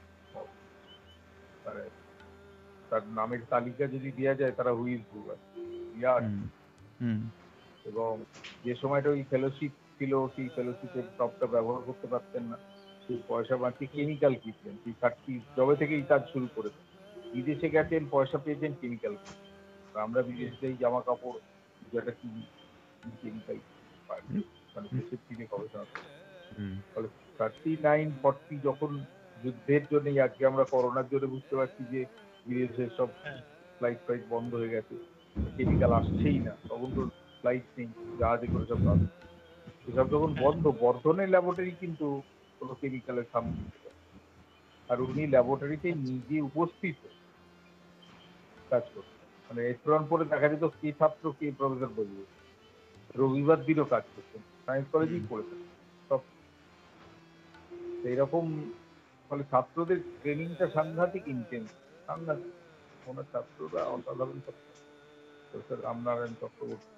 মানে তার নামের তালিকা যদি দেওয়া যায় তারা হুইল থ্রু বিরাট। হুম হুম এবং যে সময়টা ওই ফেলোশিপ ছিল সেই ফেলোশিপের সবটা ব্যবহার করতে পারতেন না, সেই পয়সা বাঁচিয়ে কেমিক্যাল কিনতেন। সেই কাজটি জবে থেকেই কাজ শুরু করেছেন, বিদেশে গেছেন পয়সা পেয়েছেন কেমিক্যাল। আমরা বিদেশ যাই জামা কাপড় যেটা কিনি কেমিক্যাল হুম মানে হুম দেশের থেকে গবেষণা করে। হুম ফলে থার্টি নাইন ফর্টি যখন যুদ্ধের জন্যই আজকে আমরা করোনার জন্য বুঝতে পারছি যে বিদেশের সব হ্যাঁ, ফ্লাইট ফ্লাইট বন্ধ হয়ে গেছে, কেমিক্যাল আসছেই না, তখন তো ফ্লাইট নেই, জাহাজে করে সব আসছে। এসব যখন হ্যাঁ, বন্ধ, বর্ধনের ল্যাবরেটরি কিন্তু কোনো কেমিক্যালের সামনে দিতে পারে। আর উনি ল্যাবরেটরিতে আচ্ছা, নিজে উপস্থিত হয়ে কাজ করতেন। মানে এপ্রন পরে দেখা যেত কে ছাত্র কে প্রফেসর বলবে। রবিবার দিনও কাজ করতেন, সায়েন্স কলেজেই পড়েছেন সব এইরকম। ফলে ছাত্রদের ট্রেনিংটা সাংঘাতিক ইন্টেন্স, সাংঘাতিক। ওনার ছাত্ররা অসাধারণ ছাত্র, প্রফেসর রামনারায়ণ চক্রবর্তী,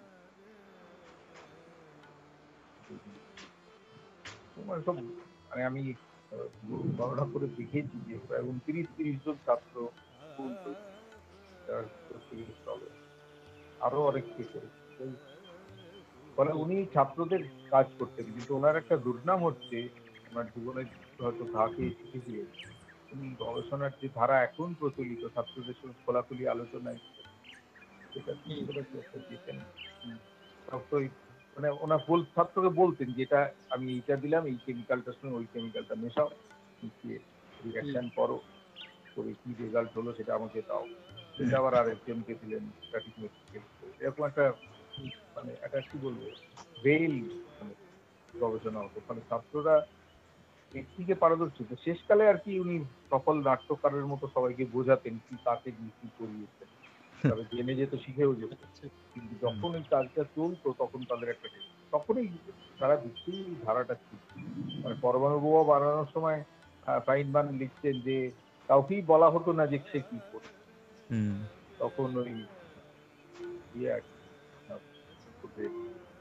তোমার সব মানে আমি আহ, গণনা করে দেখেছি যে প্রায় উনত্রিশ তিরিশ জন ছাত্র স্কুল তৈরি, যার প্রত্যেকের চলে আরো অনেক কে করেছে। ফলে উনি ছাত্রদের কাজ করতেন, কিন্তু ওনার একটা দুর্নাম হচ্ছে ওনার জীবনের হয়তো ধাকে শিখেছিলেন উনি গবেষণার যে ধারা এখন প্রচলিত ছাত্রদের সঙ্গে খোলাখুলি আলোচনায় সেটা তিনি হুম, বোধহয় একটা যেতেন। হুম, সবটাই মানে ওনার বল ছাত্রকে বলতেন যেটা আমি এইটা দিলাম, এই কেমিক্যালটার সঙ্গে ওই কেমিক্যালটা মেশাও, মিশিয়ে হুম, রিয়াকশন করো, করে কি রেজাল্ট হলো সেটা আমাকে দাও। সেটা আবার আরেকজনকে দিলেন স্ট্যাটিস্টিক্যাল, এরকম একটা হুম, মানে একটা কি বলবো ভেল মানে গবেষণা হতো। মানে ছাত্ররা একদিকে পারদর্শী তো শেষকালে আর কি উনি সফল নাট্যকারের মতো সবাইকে বোঝাতেন কি কাকে দিয়ে কি করিয়েছেন, তবে জেনে যেত শিখেও যেত। আচ্ছা, কিন্তু হুম যখন ওই কাজটা চলতো তখন তাদের একটা তখনই সারা বিশ্বেই এই ধারাটা ছিল। মানে পরমাণু বোমা বানানোর সময় ফাইনম্যান লিখছেন যে কাউকেই বলা হতো না যে সে কি করছে, হুম তখন ওই ইয়ে আর কি, আহ, ওদের,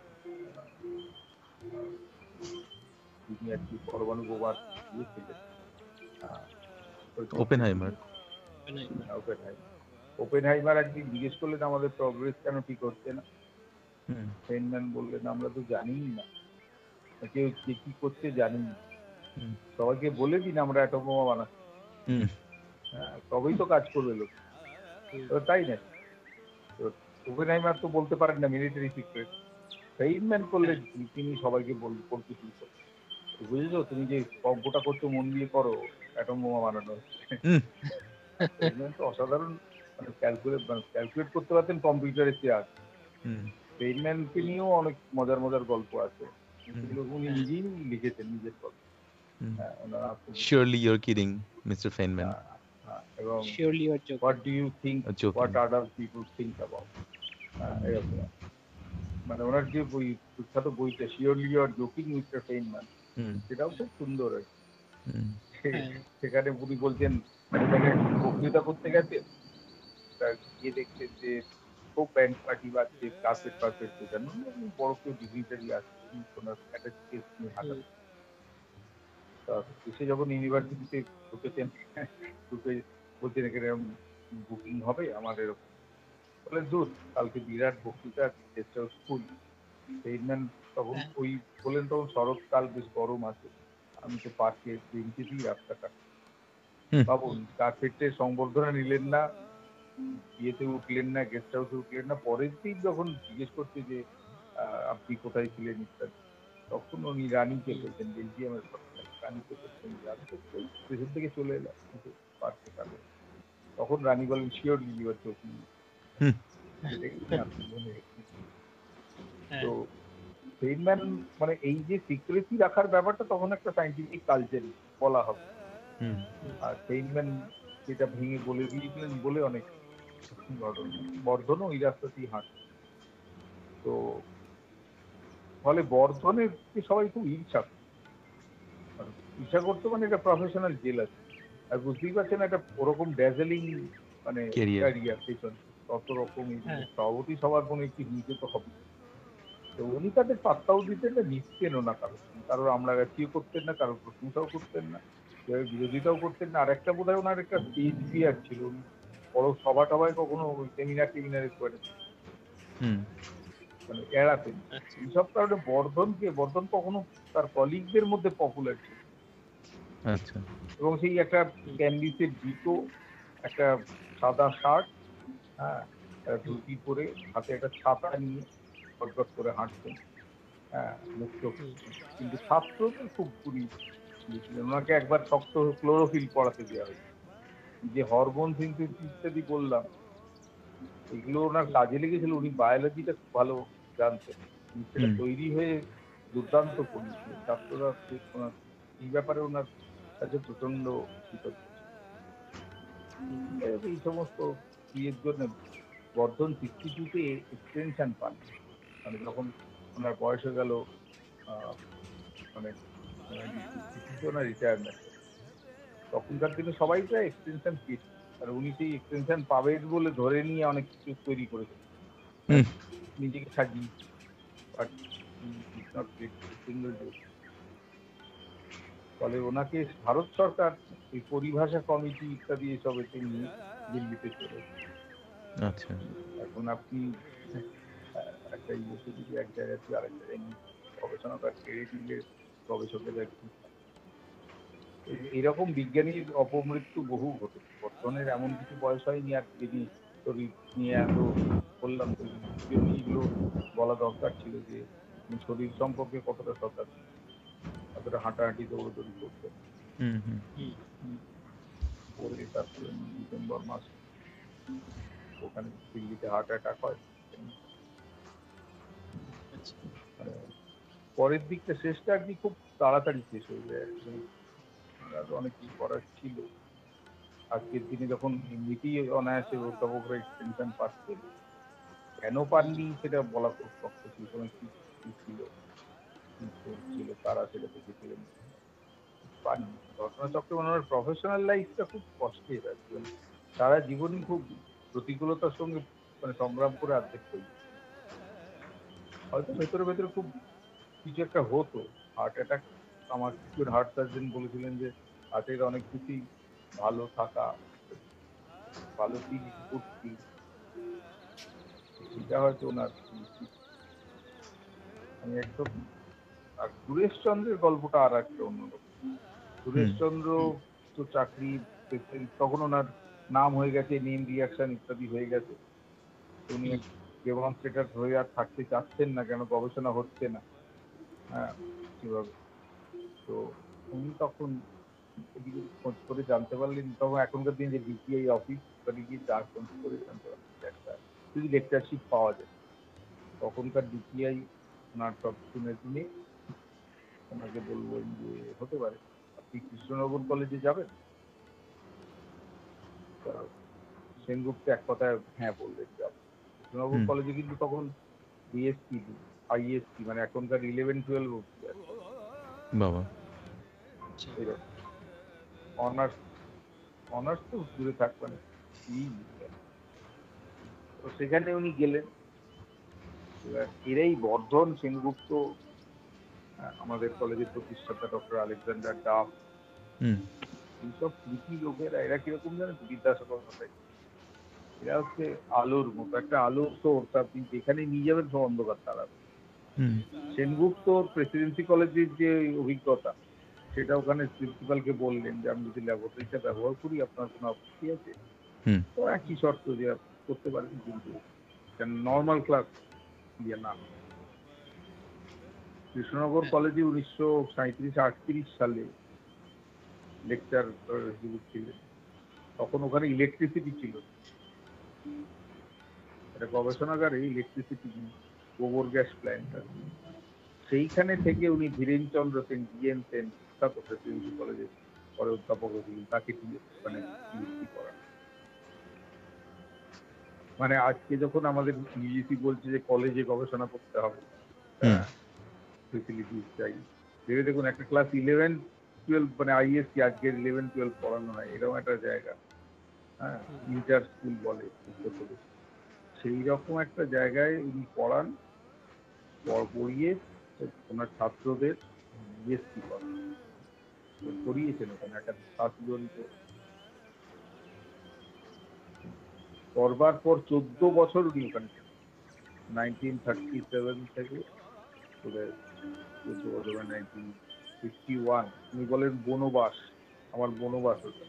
আহ, যিনি আর কি পরমাণু বোমার ইয়ে ছিলেন, আহ, ওই ওপেনহাইমার মানে, ওপেনহাইমার ওপেনহাইমার একদিন জিজ্ঞেস করলেন আমাদের প্রগ্রেস কেন ঠিক হচ্ছে না। হুম ফেইনম্যান বললেন আমরা তো জানিই না, কেউ কে কি করছে জানি না, হুম সবাইকে বলে দিন আমরা অ্যাটম বোমা বানাচ্ছি, হুম হ্যাঁ তবেই তো কাজ করবে লোক। হুম, তো তাই না, তো ওপেনহাইমার তো বলতে পারেন না মিলিটারি সিক্রেট, ফেইনম্যান করলে হ্যাঁ, তিনি সবাইকে বল- বলতে শুরু করলেন বুঝেছো তুমি যে অঙ্কটা করছো মন দিয়ে করো, অ্যাটম বোমা বানানো হচ্ছে। হুম ফেইনম্যান তো অসাধারণ, মানে ক্যালকুলেট মানে ক্যালকুলেট করতে পারতেন কম্পিউটারের চেয়ে আগে। হুম ফেইনম্যানকে হুম, নিয়েও অনেক মজার মজার গল্প আছে, হুম সেগুলো উনি হ্যাঁ, নিজেই লিখেছেন নিজের গল্প। হুম হ্যাঁ ওনার আত্মজীবনী। Surely you're kidding, mister Feynman. হ্যাঁ, হ্যাঁ, এবং surely you're what joking. Do you think Uh, joking. What other people think about, এরকম। মানে ওনার যে বই বিখ্যাত বইটা surely you are joking mister Feynman, হুম সেটাও খুব সুন্দর আর কি। হুম সে- হ্যাঁ, সেখানে উনি বলছেন ওখানে বক্তৃতা করতে গেছে, তার গিয়ে দেখছেন যে খুব ব্যান্ড পার্টি বাজছে, কার্পেট কার্পেট গোছানো, উনি বড় কেউ ডিগ্নিটারি আছে, উনি ওনার একটা কেস নিয়ে হাঁটা। হুম, তা এসে যখন ইউনিভার্সিটিতে ঢুকেছেন, ঢুকে বলছেন এখানে বুকিং হবে আমার এরকম, বলে দূর কালকে বিরাট বক্তৃতা গেস্ট হাউস ফুল। সেইম্যান তখন হ্যাঁ, ওই বললেন তখন শরৎকাল বেশ গরম আছে, আমি তো পার্কে বেঞ্চেতেই রাস্তা কাটি। হুম ভাবুন হুম, কার্পেটের সংবর্ধনা নিলেন না, বিয়েতে উঠলেন না, গেস্ট হাউসে উঠলেন না, পরের দিন যখন জিজ্ঞেস করছে যে আহ, আপনি কোথায় ছিলেন ইত্যাদি, তখন উনি রানীকে হুম, বলছেন বেলজিয়ামের রানীকে করতেন, আমি তো ওই পেছন থেকে চলে এলাম কিন্তু পারতে পারলো না। তখন রানী বলেন শিওর লিলিবার চোখ নিয়ে হুম। সেটাই আমি আসলে মনে রেখেছি। হ্যাঁ, তো ফেইনম্যান মানে এই যে সিক্রেসি রাখার ব্যাপারটা তখন একটা সাইন্টিফিক কালচার বলা হবে। হুম। আর ফেইনম্যান যেটা ভেঙে বলে দিয়েছিলেন বলে অনেক ঘটনা। বর্ধনও ওই রাস্তাতেই হাঁটে। তো ফলে বর্ধনের কে সবাই খুব ঈর্ষা করত। মানে ঈর্ষা করতো মানে এটা প্রফেশনাল জেল আছে। আর বুঝতেই পারছেন একটা ওরকম ড্যাজেলিং মানে Career. ক্যারিয়ার পেছন তত রকম হ্যাঁ। সভাপতি সবার কোনো একটি হিংসে তো হবে। তো উনি তাদের পাত্তাও দিতেন না, নিচ্ছেনও না কারো কারোর আমরা গাছিও করতেন না, কারোর প্রশংসাও করতেন না, কেউ বিরোধিতাও করতেন না। আর একটা বোধহয় ওনার একটা স্টেজ ফিয়ার ছিল, উনি বড় সভা টভায় কখনো সেমিনার টেমিনারে করে হুম। মানে এড়াতেন। আচ্ছা। এইসব কারণে বর্ধনকে বর্ধন কখনো তার কলিগদের মধ্যে পপুলার ছিল আচ্ছা। এবং সেই একটা ক্যান্ডিসের জুতো, একটা সাদা শার্ট, হ্যাঁ, একটা ধুতি পরে হাতে একটা ছাতা নিয়ে গটগট করে হাঁটতেন। হ্যাঁ, মুখ চোখ কিন্তু ছাত্রদের খুব পুরি দিয়েছিলেন। ওনাকে একবার শক্ত ক্লোরোফিল পড়াতে দেওয়া হয়েছে। যে হরমোন সিনথেসিস ইত্যাদি বললাম, এগুলো ওনার কাজে লেগেছিল। উনি বায়োলজিটা খুব ভালো জানতেন। উনি সেটা হুম। তৈরি হয়ে দুর্দান্ত করিয়েছিলেন। ছাত্ররা খুব ওনার এই ব্যাপারে ওনার কাছে প্রচন্ড কৃতজ্ঞ ছিল। এই সমস্ত ইয়ের জন্য বর্ধন সিক্সটি টুতে এক্সটেনশন পান। মানে যখন ওনার বয়স হয়ে গেল আহ, মানে ওনার রিটায়ারমেন্ট, তখনকার দিনে সবাই প্রায় এক্সটেনশন পেত। আর উনি সেই এক্সটেনশন পাবেন বলে ধরে নিয়ে অনেক কিছু তৈরি করেছেন, হুম। নিজেকে সাজিয়ে। But is not get single day. ফলে ওনাকে ভারত সরকার এই পরিভাষা কমিটি ইত্যাদি এসব এতে নিয়ে দিল্লিতে চলে যায়। আচ্ছা। এখন আপনি আহ, একটা ইউএসএ যদি এক জায়গায় থেকে আরেক জায়গায় নিয়ে গবেষণা বা ছেড়ে দিলে গবেষকেরা কি এই- এইরকম বিজ্ঞানীর অপমৃত্যু বহু ঘটেছে। বর্তমানের এমন কিছু বয়স হয়নি আর যিনি শরীর নিয়ে এত বললাম তো এই জন্যই এগুলো বলা দরকার ছিল যে উনি শরীর সম্পর্কে কতটা সতর্ক, কতটা হাঁটাহাঁটি দৌড়দৌড়ি করতেন। হুম। হুম। হুম। পরে তারপরে ডিসেম্বর মাস ওখানে দিল্লিতে হার্ট অ্যাটাক হয়। আচ্ছা। মানে পরের দিকটা শেষটা আর কি খুব তাড়াতাড়ি শেষ হয়ে যায়। আর অনেক কিছু করার ছিল। আজকের দিনে যখন এমনিতেই অনায়াসে অধ্যাপকরা এক্সটেনশন পাচ্ছে, কেন পাননি সেটা বলা খুব শক্ত। সেই সময় কি কি ছিল, কি ছিল, তারা সেটা দেখেছিলেন, পাননি। ঘটনাচক্রে ওনার প্রফেশনাল লাইফটা খুব কষ্টের আর কি। মানে সারা জীবনই খুব প্রতিকূলতার সঙ্গে মানে সংগ্রাম করে অর্ধেক হয়ে যায়। হয়তো ভেতরে ভেতরে খুব কিছু একটা হতো। হার্ট অ্যাটাক, আমার কিছু হার্ট সার্জন বলেছিলেন যে হার্টের অনেক কিছুই ভালো থাকা, ভালো ফিল করছি, সেটা হয়তো ওনার উচিত। আমি একদম আর সুরেশচন্দ্রের গল্পটা আর একটা অন্যরকম। সুরেশচন্দ্র তো চাকরি পেতেন, তখন ওনার নাম হয়ে গেছে, নেম রিয়াকশন ইত্যাদি হয়ে গেছে। উনি ডেমনস্ট্রেটর হয়ে আর থাকতে চাচ্ছেন না, কেন গবেষণা হচ্ছে না, হ্যাঁ কিভাবে। তো উনি তখন এদিকে খোঁজ করে জানতে পারলেন, তখন এখনকার দিনে যে ডিপিআই অফিস ওখানে গিয়ে যা খোঁজ করে জানতে পারলেন যে একটা যদি লেকচারশিপ পাওয়া যায়। তখনকার ডিপিআই ওনার সব শুনে শুনে ওনাকে বললেন যে হতে পারে, আপনি কৃষ্ণনগর কলেজে যাবেন। তা সেনগুপ্ত এক কথায় হ্যাঁ বললেন যাব। কৃষ্ণনগর হুম। কলেজে কিন্তু তখন বিএসসি আইএসসি মানে এখনকার ইলেভেন টুয়েলভ অব্দি আছে বাবা। আচ্ছা। এরকম। অনার্স অনার্স তো দূরে থাক মানে কি বিজ্ঞান। তো সেখানে উনি গেলেন। এবার এরাই বর্ধন, সেনগুপ্ত, আহ, আমাদের কলেজের প্রতিষ্ঠাতা ডক্টর আলেকজান্ডার ডাফ, হুম। এইসব কৃতি লোকেরা এরা কিরকম জানেন তো, বিদ্যাসাগর মশাই, এরা হচ্ছে আলোর মতো একটা আলোর সোর্স। আপনি যেখানে নিয়ে যাবেন সব অন্ধকার তাড়াবে। হুম। সেনগুপ্ত প্রেসিডেন্সি কলেজের যে অভিজ্ঞতা, সেটা ওখানে প্রিন্সিপালকে বললেন যে আমি যদি ল্যাবরেটরিটা ব্যবহার করি আপনার কোনো আপত্তি আছে। হুম। তো একই শর্ত যে আপনি করতে পারেন, কিন্তু নর্মাল ক্লাস ইয়ে না। কৃষ্ণনগর কলেজে উনিশশো সাঁইত্রিশ আটত্রিশ সালে লেকচার ছিলেন। তখন ওখানে ইলেকট্রিসিটি ছিল, একটা গবেষণাগারে ইলেকট্রিসিটি গোবর গ্যাস প্ল্যান্ট আছে। সেইখানে থেকে উনি ধীরেন চন্দ্র সেন, ডিএন সেন, বিখ্যাত প্রেসিডেন্সি কলেজে পরে অধ্যাপক হয়েছিলেন, তাকে মানে পিএইচডি করান। মানে আজকে যখন আমাদের ইউজিসি বলছে যে কলেজে গবেষণা করতে হবে, ফেসিলিটিস চাই, ভেবে দেখুন একটা ক্লাস ইলেভেন টুয়েলভ মানে আইএসসি আজকের ইলেভেন টুয়েলভ পড়ানো হয়, এরকম একটা জায়গা, হ্যাঁ, ইন্টার স্কুল বলে উত্তরপ্রদেশ, সেই রকম একটা জায়গায় উনি পড়ান, পড়িয়ে ওনার ছাত্রদের বিএসসি করেন, পড়িয়েছেন ওখানে একাধিক সাতজন। করবার পর চোদ্দ বছর উনি ওখানে নাইনটিন থার্টি সেভেন থেকে চোদ্দ বছর নাইনটিন ফিফটি ওয়ান উনি বলেন বনবাস, আমার বনবাস হচ্ছে।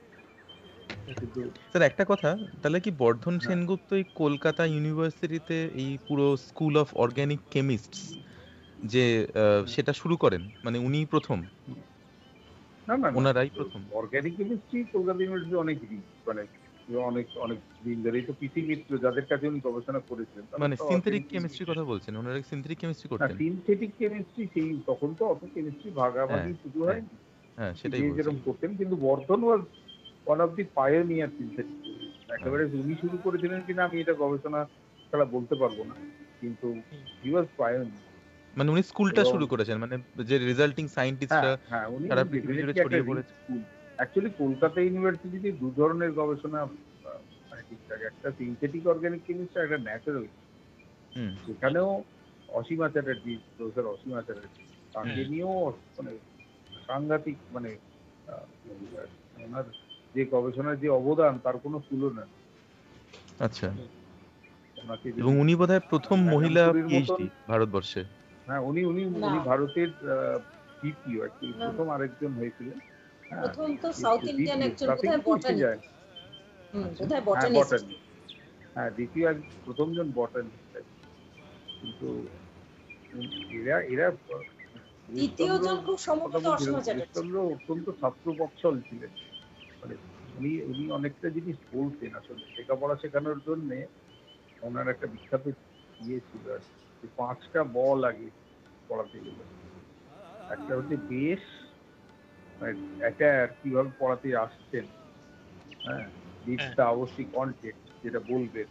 স্যার একটা কথা, তাহলে কি বর্ধন সেনগুপ্ত এই কলকাতা ইউনিভার্সিটিতে এই পুরো স্কুল অফ অর্গানিক কেমিস্টস যে সেটা শুরু করেন, মানে উনিই প্রথম? না না, ওনারাই প্রথম। অর্গানিক কেমিস্ট্রি কলকাতা ইউনিভার্সিটি অনেক মানে অনেক অনেক দিন ধরে, তো পিসি মিত্র যাদের কাছে উনি গবেষণা করেছেন, মানে সিনথেটিক কেমিস্ট্রি কথা বলছেন, ওনারা সিনথেটিক কেমিস্ট্রি করতেন? সিনথেটিক কেমিস্ট্রি সেই তখন তো অত কেমিস্ট্রি ভাগাভাগি শুরু হয়নি, হ্যাঁ সেটাই যেরকম করতেন, কিন্তু Bardhan was one of the pioneer synthetic. একেবারে উনি শুরু করেছিলেন কিনা আমি এটা গবেষণা ছাড়া বলতে পারবো না, কিন্তু হি ওয়াজ পায়োনিয়ার। মানে উনি স্কুলটা শুরু করেছেন, মানে যে রিজাল্টিং সায়েন্টিস্টরা সারা পৃথিবী জুড়ে ছড়িয়ে পড়েছে। অ্যাকচুয়ালি কলকাতা ইউনিভার্সিটিতে দু ধরনের গবেষণা মানে ঠিকঠাক, একটা সিনথেটিক অর্গানিক কেমিস্ট্রি, একটা ন্যাচারাল। সেখানেও অসীমা চ্যাটার্জি, প্রফেসর অসীমা চ্যাটার্জি, তাকে নিয়েও মানে সাংঘাতিক মানে ওনার যে গবেষণার যে অবদান তার কোনো তুলনা নেই। আচ্ছা, এবং উনি বোধহয় প্রথম মহিলা পিএইচডি ভারতবর্ষে। হ্যাঁ, উনি উনি উনি ভারতের দ্বিতীয়, অ্যাকচুয়ালি প্রথম আরেকজন হয়েছিলেন। প্রথম তো সাউথ ইন্ডিয়ান একজন বোধহয় বটানি, হুম বোধহয় বটানি, হ্যাঁ দ্বিতীয় এক প্রথমজন বটানি, কিন্তু এরা এরা দ্বিতীয় জন খুব সম্ভবত অসীমা চ্যাটার্জি অত্যন্ত ছাত্রবৎসল ছিলেন, মানে উনি উনি অনেকটা জিনিস বলতেন। আসলে লেখাপড়া শেখানোর জন্য ওনার একটা বিখ্যাত ইয়ে ছিল, পাঁচটা বল আগে পড়াতে গেলে, একটা হচ্ছে বেশ একটা কিভাবে পড়াতে আসছেন, হ্যাঁ, দিকটা অবশ্যই কন্টেন্ট যেটা বলবেন,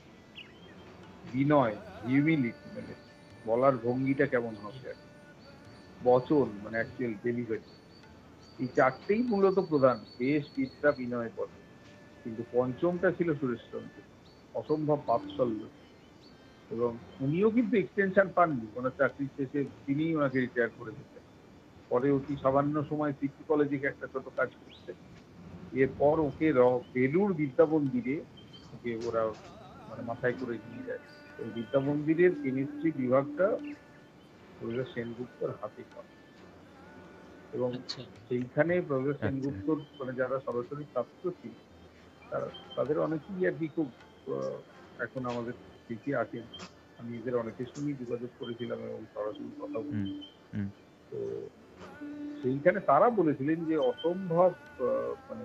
বিনয় হিউমিলিটি মানে বলার ভঙ্গিটা কেমন হবে, বচন মানে অ্যাকচুয়াল ডেলিভারি, এই চারটেই মূলত প্রধান, বেশ বিদ্যা বিনয় বচন। কিন্তু পঞ্চমটা ছিল সুরেশচন্দ্র, অসম্ভব বাৎসল্য, এবং উনিও কিন্তু এক্সটেনশন পাননি ওনার চাকরি শেষে, তিনিই ওনাকে রিটায়ার করে দিতেন। পরে অতি সামান্য সময় সিটি কলেজে একটা ছোট কাজ করতেন, এরপর ওকে বেলুর বিদ্যা মন্দিরে ওকে ওরা মানে মাথায় করে নিয়ে যায়। ওই বিদ্যা মন্দিরের কেমিস্ট্রি বিভাগটা প্রফেসর সেনগুপ্তর হাতে পান, এবং সেইখানে প্রফেসর সেনগুপ্তর মানে যারা সরাসরি ছাত্র ছিল তারা তাদের অনেকেই আর কি খুব এখন আমাদের বেঁচে আছেন, আমি এদের অনেকের সঙ্গেই যোগাযোগ করেছিলাম এবং সরাসরি কথা বলি। তো সেইখানে তারা বলেছিলেন যে অসম্ভব মানে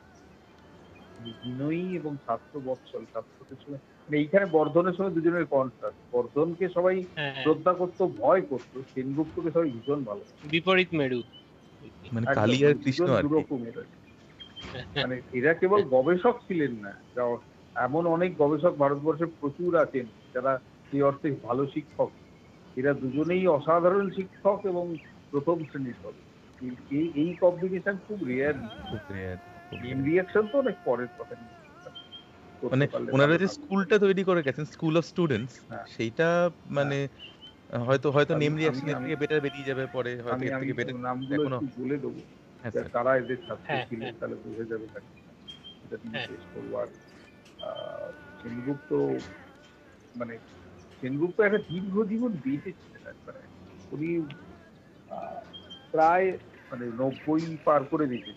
বিনয়ী এবং ছাত্র বৎসল, ছাত্রদের সঙ্গে মানে এইখানে বর্ধনের সঙ্গে দুজনের কন্ট্রাস্ট, বর্ধনকে সবাই শ্রদ্ধা করতো, ভয় করতো, সেনগুপ্তকে সবাই ভীষণ ভালো, বিপরীত মেরু, মানে কালী আর কৃষ্ণ আর কি। মানে এরা কেবল গবেষক ছিলেন না, এমন অনেক গবেষক ভারতবর্ষে প্রচুর আছেন যারা সেই অর্থে ভালো শিক্ষক, এরা দুজনেই অসাধারণ শিক্ষক এবং প্রথম শ্রেণীর হবে। এই এই কম্বিনেশন খুব রেয়ার, মেন রিঅ্যাকশন তো অনেক পরের কথা। মানে ওনারা যে স্কুলটা তৈরি করে গেছেন, স্কুল অফ স্টুডেন্টস, সেইটা মানে হয়তো হয়তো নেম রিঅ্যাকশন এর থেকে বেটার বেরিয়ে যাবে পরে, হয়তো এর থেকে বেটার নামগুলো একটু বলে দেবো, তারা এদের ছাত্র ছিলেন, তাহলে বুঝে যাবে তাকে এটা দিয়ে শেষ করবো। আর সেনগুপ্ত মানে সেনগুপ্ত একটা দীর্ঘ জীবন বেঁচেছিলেন, মানে উনি প্রায় মানে নব্বই পার করে দিয়েছেন।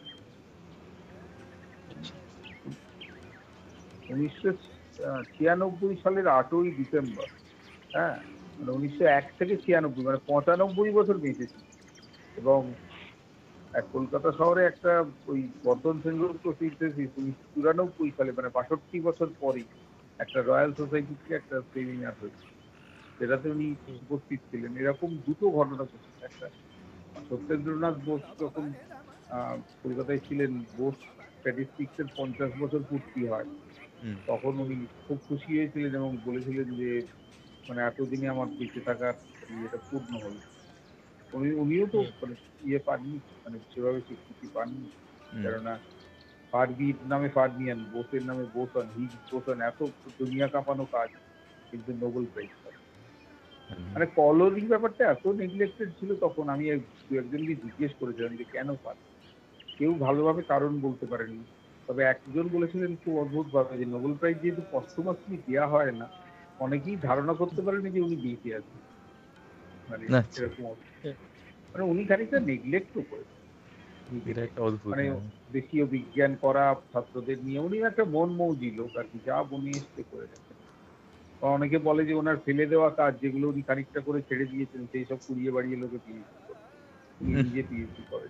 উনিশশো ছিয়ানব্বই সালের আটই ডিসেম্বর, হ্যাঁ মানে উনিশশো এক থেকে ছিয়ানব্বই মানে পঁচানব্বই বছর বেঁচেছিল, এবং এক কলকাতা শহরে একটা ওই বর্ধন সেনগুপ্ত সিনথেসিস উনিশশো চুরানব্বই সালে মানে বাষট্টি বছর পরেই একটা রয়্যাল সোসাইটি থেকে একটা সেমিনার হয়েছে, যেটাতে উনি উপস্থিত ছিলেন। এরকম দুটো ঘটনা ঘটেছে। একটা সত্যেন্দ্রনাথ বোস যখন আহ, কলকাতায় ছিলেন, বোস স্ট্যাটিস্টিক্স এর পঞ্চাশ বছর পূর্তি হয়, হুম, তখন উনি খুব খুশি হয়েছিলেন এবং বলেছিলেন যে মানে এতদিনে আমার বেঁচে থাকার ইয়েটা পূর্ণ হলো। উনি উনিও তো হুম। মানে ইয়ে পাননি, মানে সেভাবে স্বীকৃতি পাননি, হুম, কেননা ফারবির নামে ফারবিয়ান, বোসের নামে বোসন, হিগস বোসন, এত দুনিয়া কাঁপানো কাজ, কিন্তু নোবেল প্রাইজ পায়। হুম, মানে কলোনি ব্যাপারটা এত নেগলেক্টেড ছিল তখন। আমি এক- দু একজনকে জিজ্ঞেস করেছিলাম যে কেন পান, কেউ ভালোভাবে কারণ বলতে পারেনি। তবে একজন বলেছিলেন খুব অদ্ভুত ভাবে যে নোবেল প্রাইজ যেহেতু পশ্চিমাসলি দেওয়া হয় না, অনেকেই ধারণা করতে পারেনি যে উনি বেঁচে আছেন, মানে আচ্ছা, এরকম অবস্থা। মানে উনি খানিকটা নেগলেক্টও করেছেন এটা নিজেকে, একটা অদ্ভুত, মানে হ্যাঁ। দেশীয় বিজ্ঞান করা ছাত্রদের নিয়ে উনি একটা মন মৌজি লোক আর কি, যা বনে এসছে করে গেছেন। বা অনেকে বলে যে ওনার ফেলে দেওয়া কাজ যেগুলো উনি খানিকটা করে ছেড়ে দিয়েছেন, সেই সব কুড়িয়ে বাড়িয়ে লোকে পিএইচডি করে, উনি হুম, নিজে পিএইচডি করেন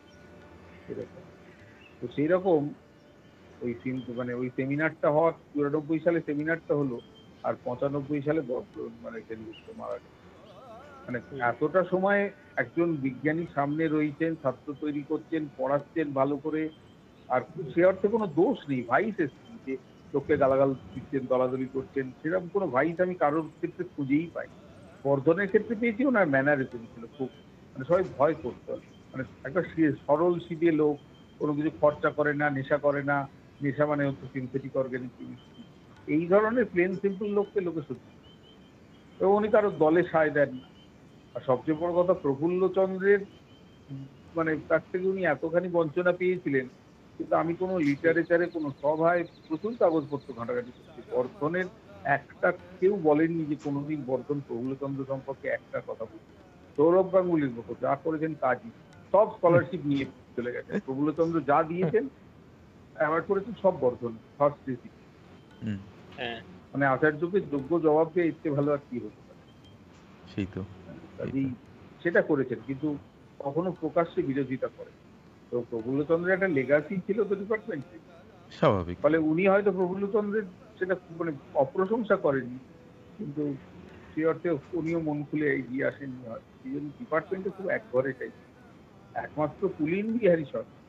এরকম। তো সেই রকম ওই সিন- মানে ওই সেমিনারটা হওয়ার চুরানব্বই সালে সেমিনারটা হলো, আর পঁচানব্বই সালে বর্ধ- মানে সেনগুপ্ত মারা গেল। মানে এতটা সময় একজন বিজ্ঞানী সামনে রয়েছেন, ছাত্র তৈরি করছেন, পড়াচ্ছেন ভালো করে, আর সে অর্থে কোনো দোষ নেই, ভাইস এসেছেন যে লোককে গালাগাল দিচ্ছেন, দলাদলি করছেন, সেরকম কোনো ভাইস আমি কারোর ক্ষেত্রে খুঁজেই পাই। বর্ধনের ক্ষেত্রে পেয়েছি ওনার ম্যানারিজম ছিল খুব, মানে সবাই ভয় করতো। মানে একটা সি- সরল সিধে লোক, কোনো কিছু খরচা করে না, নেশা করে না। নেশা মানে হচ্ছে সিনথেটিক অর্গানিক কেমিস্ট্রি। এই ধরনের প্লেন সিম্পল লোককে লোকে সহ্য করে। এবং উনি কারোর দলে সায় দেন না। আর সবচেয়ে বড় কথা, প্রফুল্লচন্দ্রের উম মানে কাছ থেকে উনি এতখানি বঞ্চনা পেয়েছিলেন, কিন্তু আমি কোনো লিটারেচারে কোনো সভায় প্রচুর কাগজপত্র ঘাঁটাঘাঁটি করছি, বর্ধনের একটা কেউ বলেননি যে কোনোদিন বর্ধন প্রফুল্লচন্দ্র সম্পর্কে একটা কথা বলছে। সৌরভ গাঙ্গুলির মতো যা করেছেন কাজই, সব স্কলারশিপ নিয়ে চলে গেছেন। প্রফুল্লচন্দ্র যা দিয়েছেন অ্যাওয়ার্ড করেছেন সব বর্ধন ফার্স্ট ডিসি। হুম, হ্যাঁ। মানে আচার্যকে যোগ্য জবাব দিয়ে এর চেয়ে ভালো আর কি হতে পারে। সেই তো, কাজেই সেটা করেছেন, কিন্তু কখনো প্রকাশ্যে বিরোধিতা করেন। তো প্রফুল্লচন্দ্রের একটা লেগাসি ছিল তো ডিপার্টমেন্টে, স্বাভাবিক। ফলে উনি হয়তো প্রফুল্লচন্দ্রের সেটা মানে অপ্রশংসা করেননি, কিন্তু সে অর্থে উনিও মন খুলে এগিয়ে আসেননি হয়তো। এই জন্য ডিপার্টমেন্টে খুব একঘরে টাইপ। একমাত্র পুলিন বিহারী সরকার,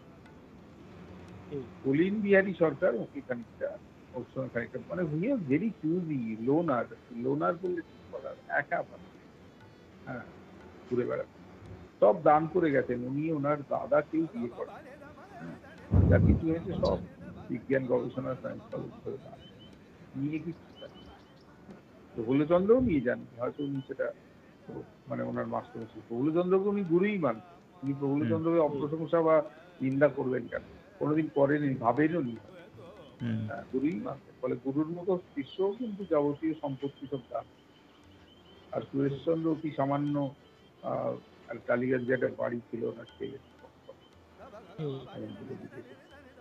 হুম। পুলিন বিহারী সরকার ওকে খানিকটা ওর সঙ্গে খানিকটা মানে we are very choosy, loner, loner বললে ঠিক বলা হবে, একা পারে, হ্যাঁ, ঘুরে বেড়াতে। সব দান করে গেছেন উনি, ওনার দাদা কেউ বিয়ে করেন, হ্যাঁ, যা কিছু হয়েছে সব বিজ্ঞান গবেষণা সায়েন্স কলেজ করে দান নিয়ে কিছু প্রফুল্লচন্দ্রও নিয়ে যান, হয়তো উনি সেটা মানে ওনার মাস্টার প্রফুল্লচন্দ্রকে উনি গুরুই মান। উনি হুম, প্রফুল্লচন্দ্রকে অপ্রশংসা বা নিন্দা করবেন কেন, কোনোদিন করেনি, ভাবেনও নি, হুম, হ্যাঁ, গুরুই মানতেন। ফলে গুরুর মতো শিষ্যও কিন্তু যাবতীয় সম্পত্তি সব দান। আর সুরেশচন্দ্র অতি সামান্য আহ টালিগঞ্জে একটা বাড়ি ছিল ওনার ছেলে, হুম। এমন বলে লিখেছে।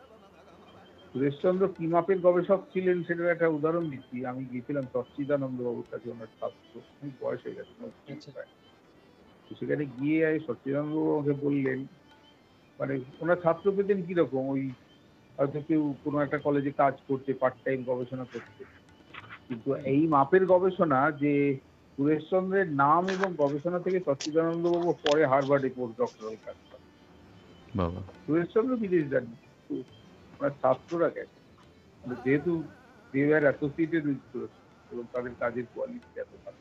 সুরেশচন্দ্র কি মাপের গবেষক ছিলেন সেটার একটা উদাহরণ দিচ্ছি। আমি গিয়েছিলাম সচ্চিদানন্দ বাবুর কাছে, ওনার ছাত্র, অনেক বয়স হয়ে গেছে নব্বই আচ্ছা। প্রায়। তো সেখানে গিয়ে সচ্চিদানন্দ বাবু আমাকে বললেন, মানে ওনার ছাত্র পেতেন কিরকম, ওই হয়তো কেউ কোনো একটা কলেজে কাজ করছে, পার্ট টাইম গবেষণা করছে, কিন্তু এই মাপের গবেষণা যে সুরেশচন্দ্রের নাম এবং গবেষণা থেকে সচ্চিদানন্দ বাবু পরে হার্ভার্ডে পোস্ট ডক্টরাল কাজ করেন। বাবা, সুরেশচন্দ্র বিদেশ যাননি, কিন্তু ওনার ছাত্ররা গেছে, মানে যেহেতু they are associated with Sureshchandra এবং তাদের কাজের কোয়ালিটি এত ভালো।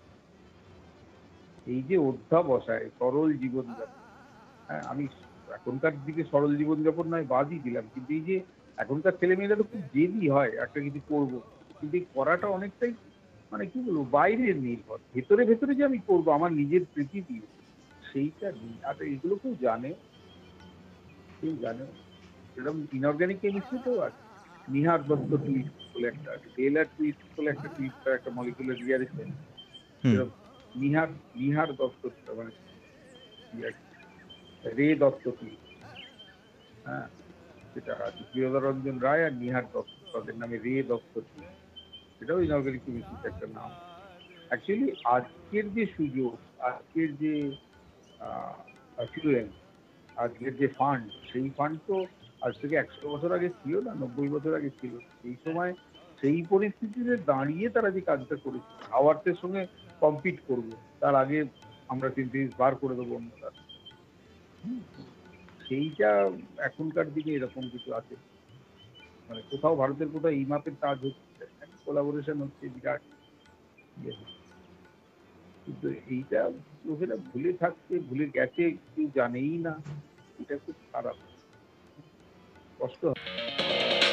এই যে অধ্যাবসায়, সরল জীবনযাপন, হ্যাঁ, আমি এখনকার দিকে সরল জীবনযাপন নয় বাদই দিলাম, কিন্তু এই যে এখনকার ছেলেমেয়েরা তো খুব জেদি হয় একটা কিছু করব, কিন্তু এই করাটা অনেকটাই মানে কি বলবো বাইরের নির্ভর, ভেতরে ভেতরে যে আমি করবো আমার নিজের প্রীতি দিয়ে, সেইটা নেই। আর এগুলো কেউ জানে, কেউ জানে এরকম ইনঅর্গানিক কেমিস্ট্রিতেও আছে। নিহার দত্ত টুইস্ট বলে একটা আছে, টেলার টুইস্ট বলে একটা টুইস্ট, একটা মলিকুলার রিয়ারেশন, হুম, নিহার নিহার দত্ত মানে কি আর কি, রে দত্ত টুইস্ট, হ্যাঁ, যেটা আছে প্রিয়দরঞ্জন রায় আর নিহার দত্ত, তাদের নামে রে দত্ত টুইস্ট, সেটাও ইনঅর্গানিক কেমিস্ট্রিতে একটা নাম। অ্যাকচুয়ালি আজকের যে সুযোগ, আজকের যে অ্যাফ্লুয়েন্স, আজকের যে ফান্ড, সেই ফান্ড তো আজ থেকে একশো বছর আগে ছিল না, নব্বই বছর আগে ছিল। সেই সময় সেই পরিস্থিতিতে দাঁড়িয়ে তারা যে কাজটা করেছে, হাওয়ার্ডের সঙ্গে কম্পিট করবো, তার আগে আমরা সিনথেসিস বার করে দেবো অন্য কাজ। হুম, সেইটা এখনকার দিনে এরকম কিছু আছে, মানে কোথাও ভারতের কোথাও এই মাপের কাজ হচ্ছে, কোলাবোরেশন হচ্ছে বিরাট ইয়ে হচ্ছে। কিন্তু এইটা লোকেরা ভুলে থাকছে, ভুলে গেছে, কেউ জানেই না। এটা খুব খারাপ, কষ্ট হয়।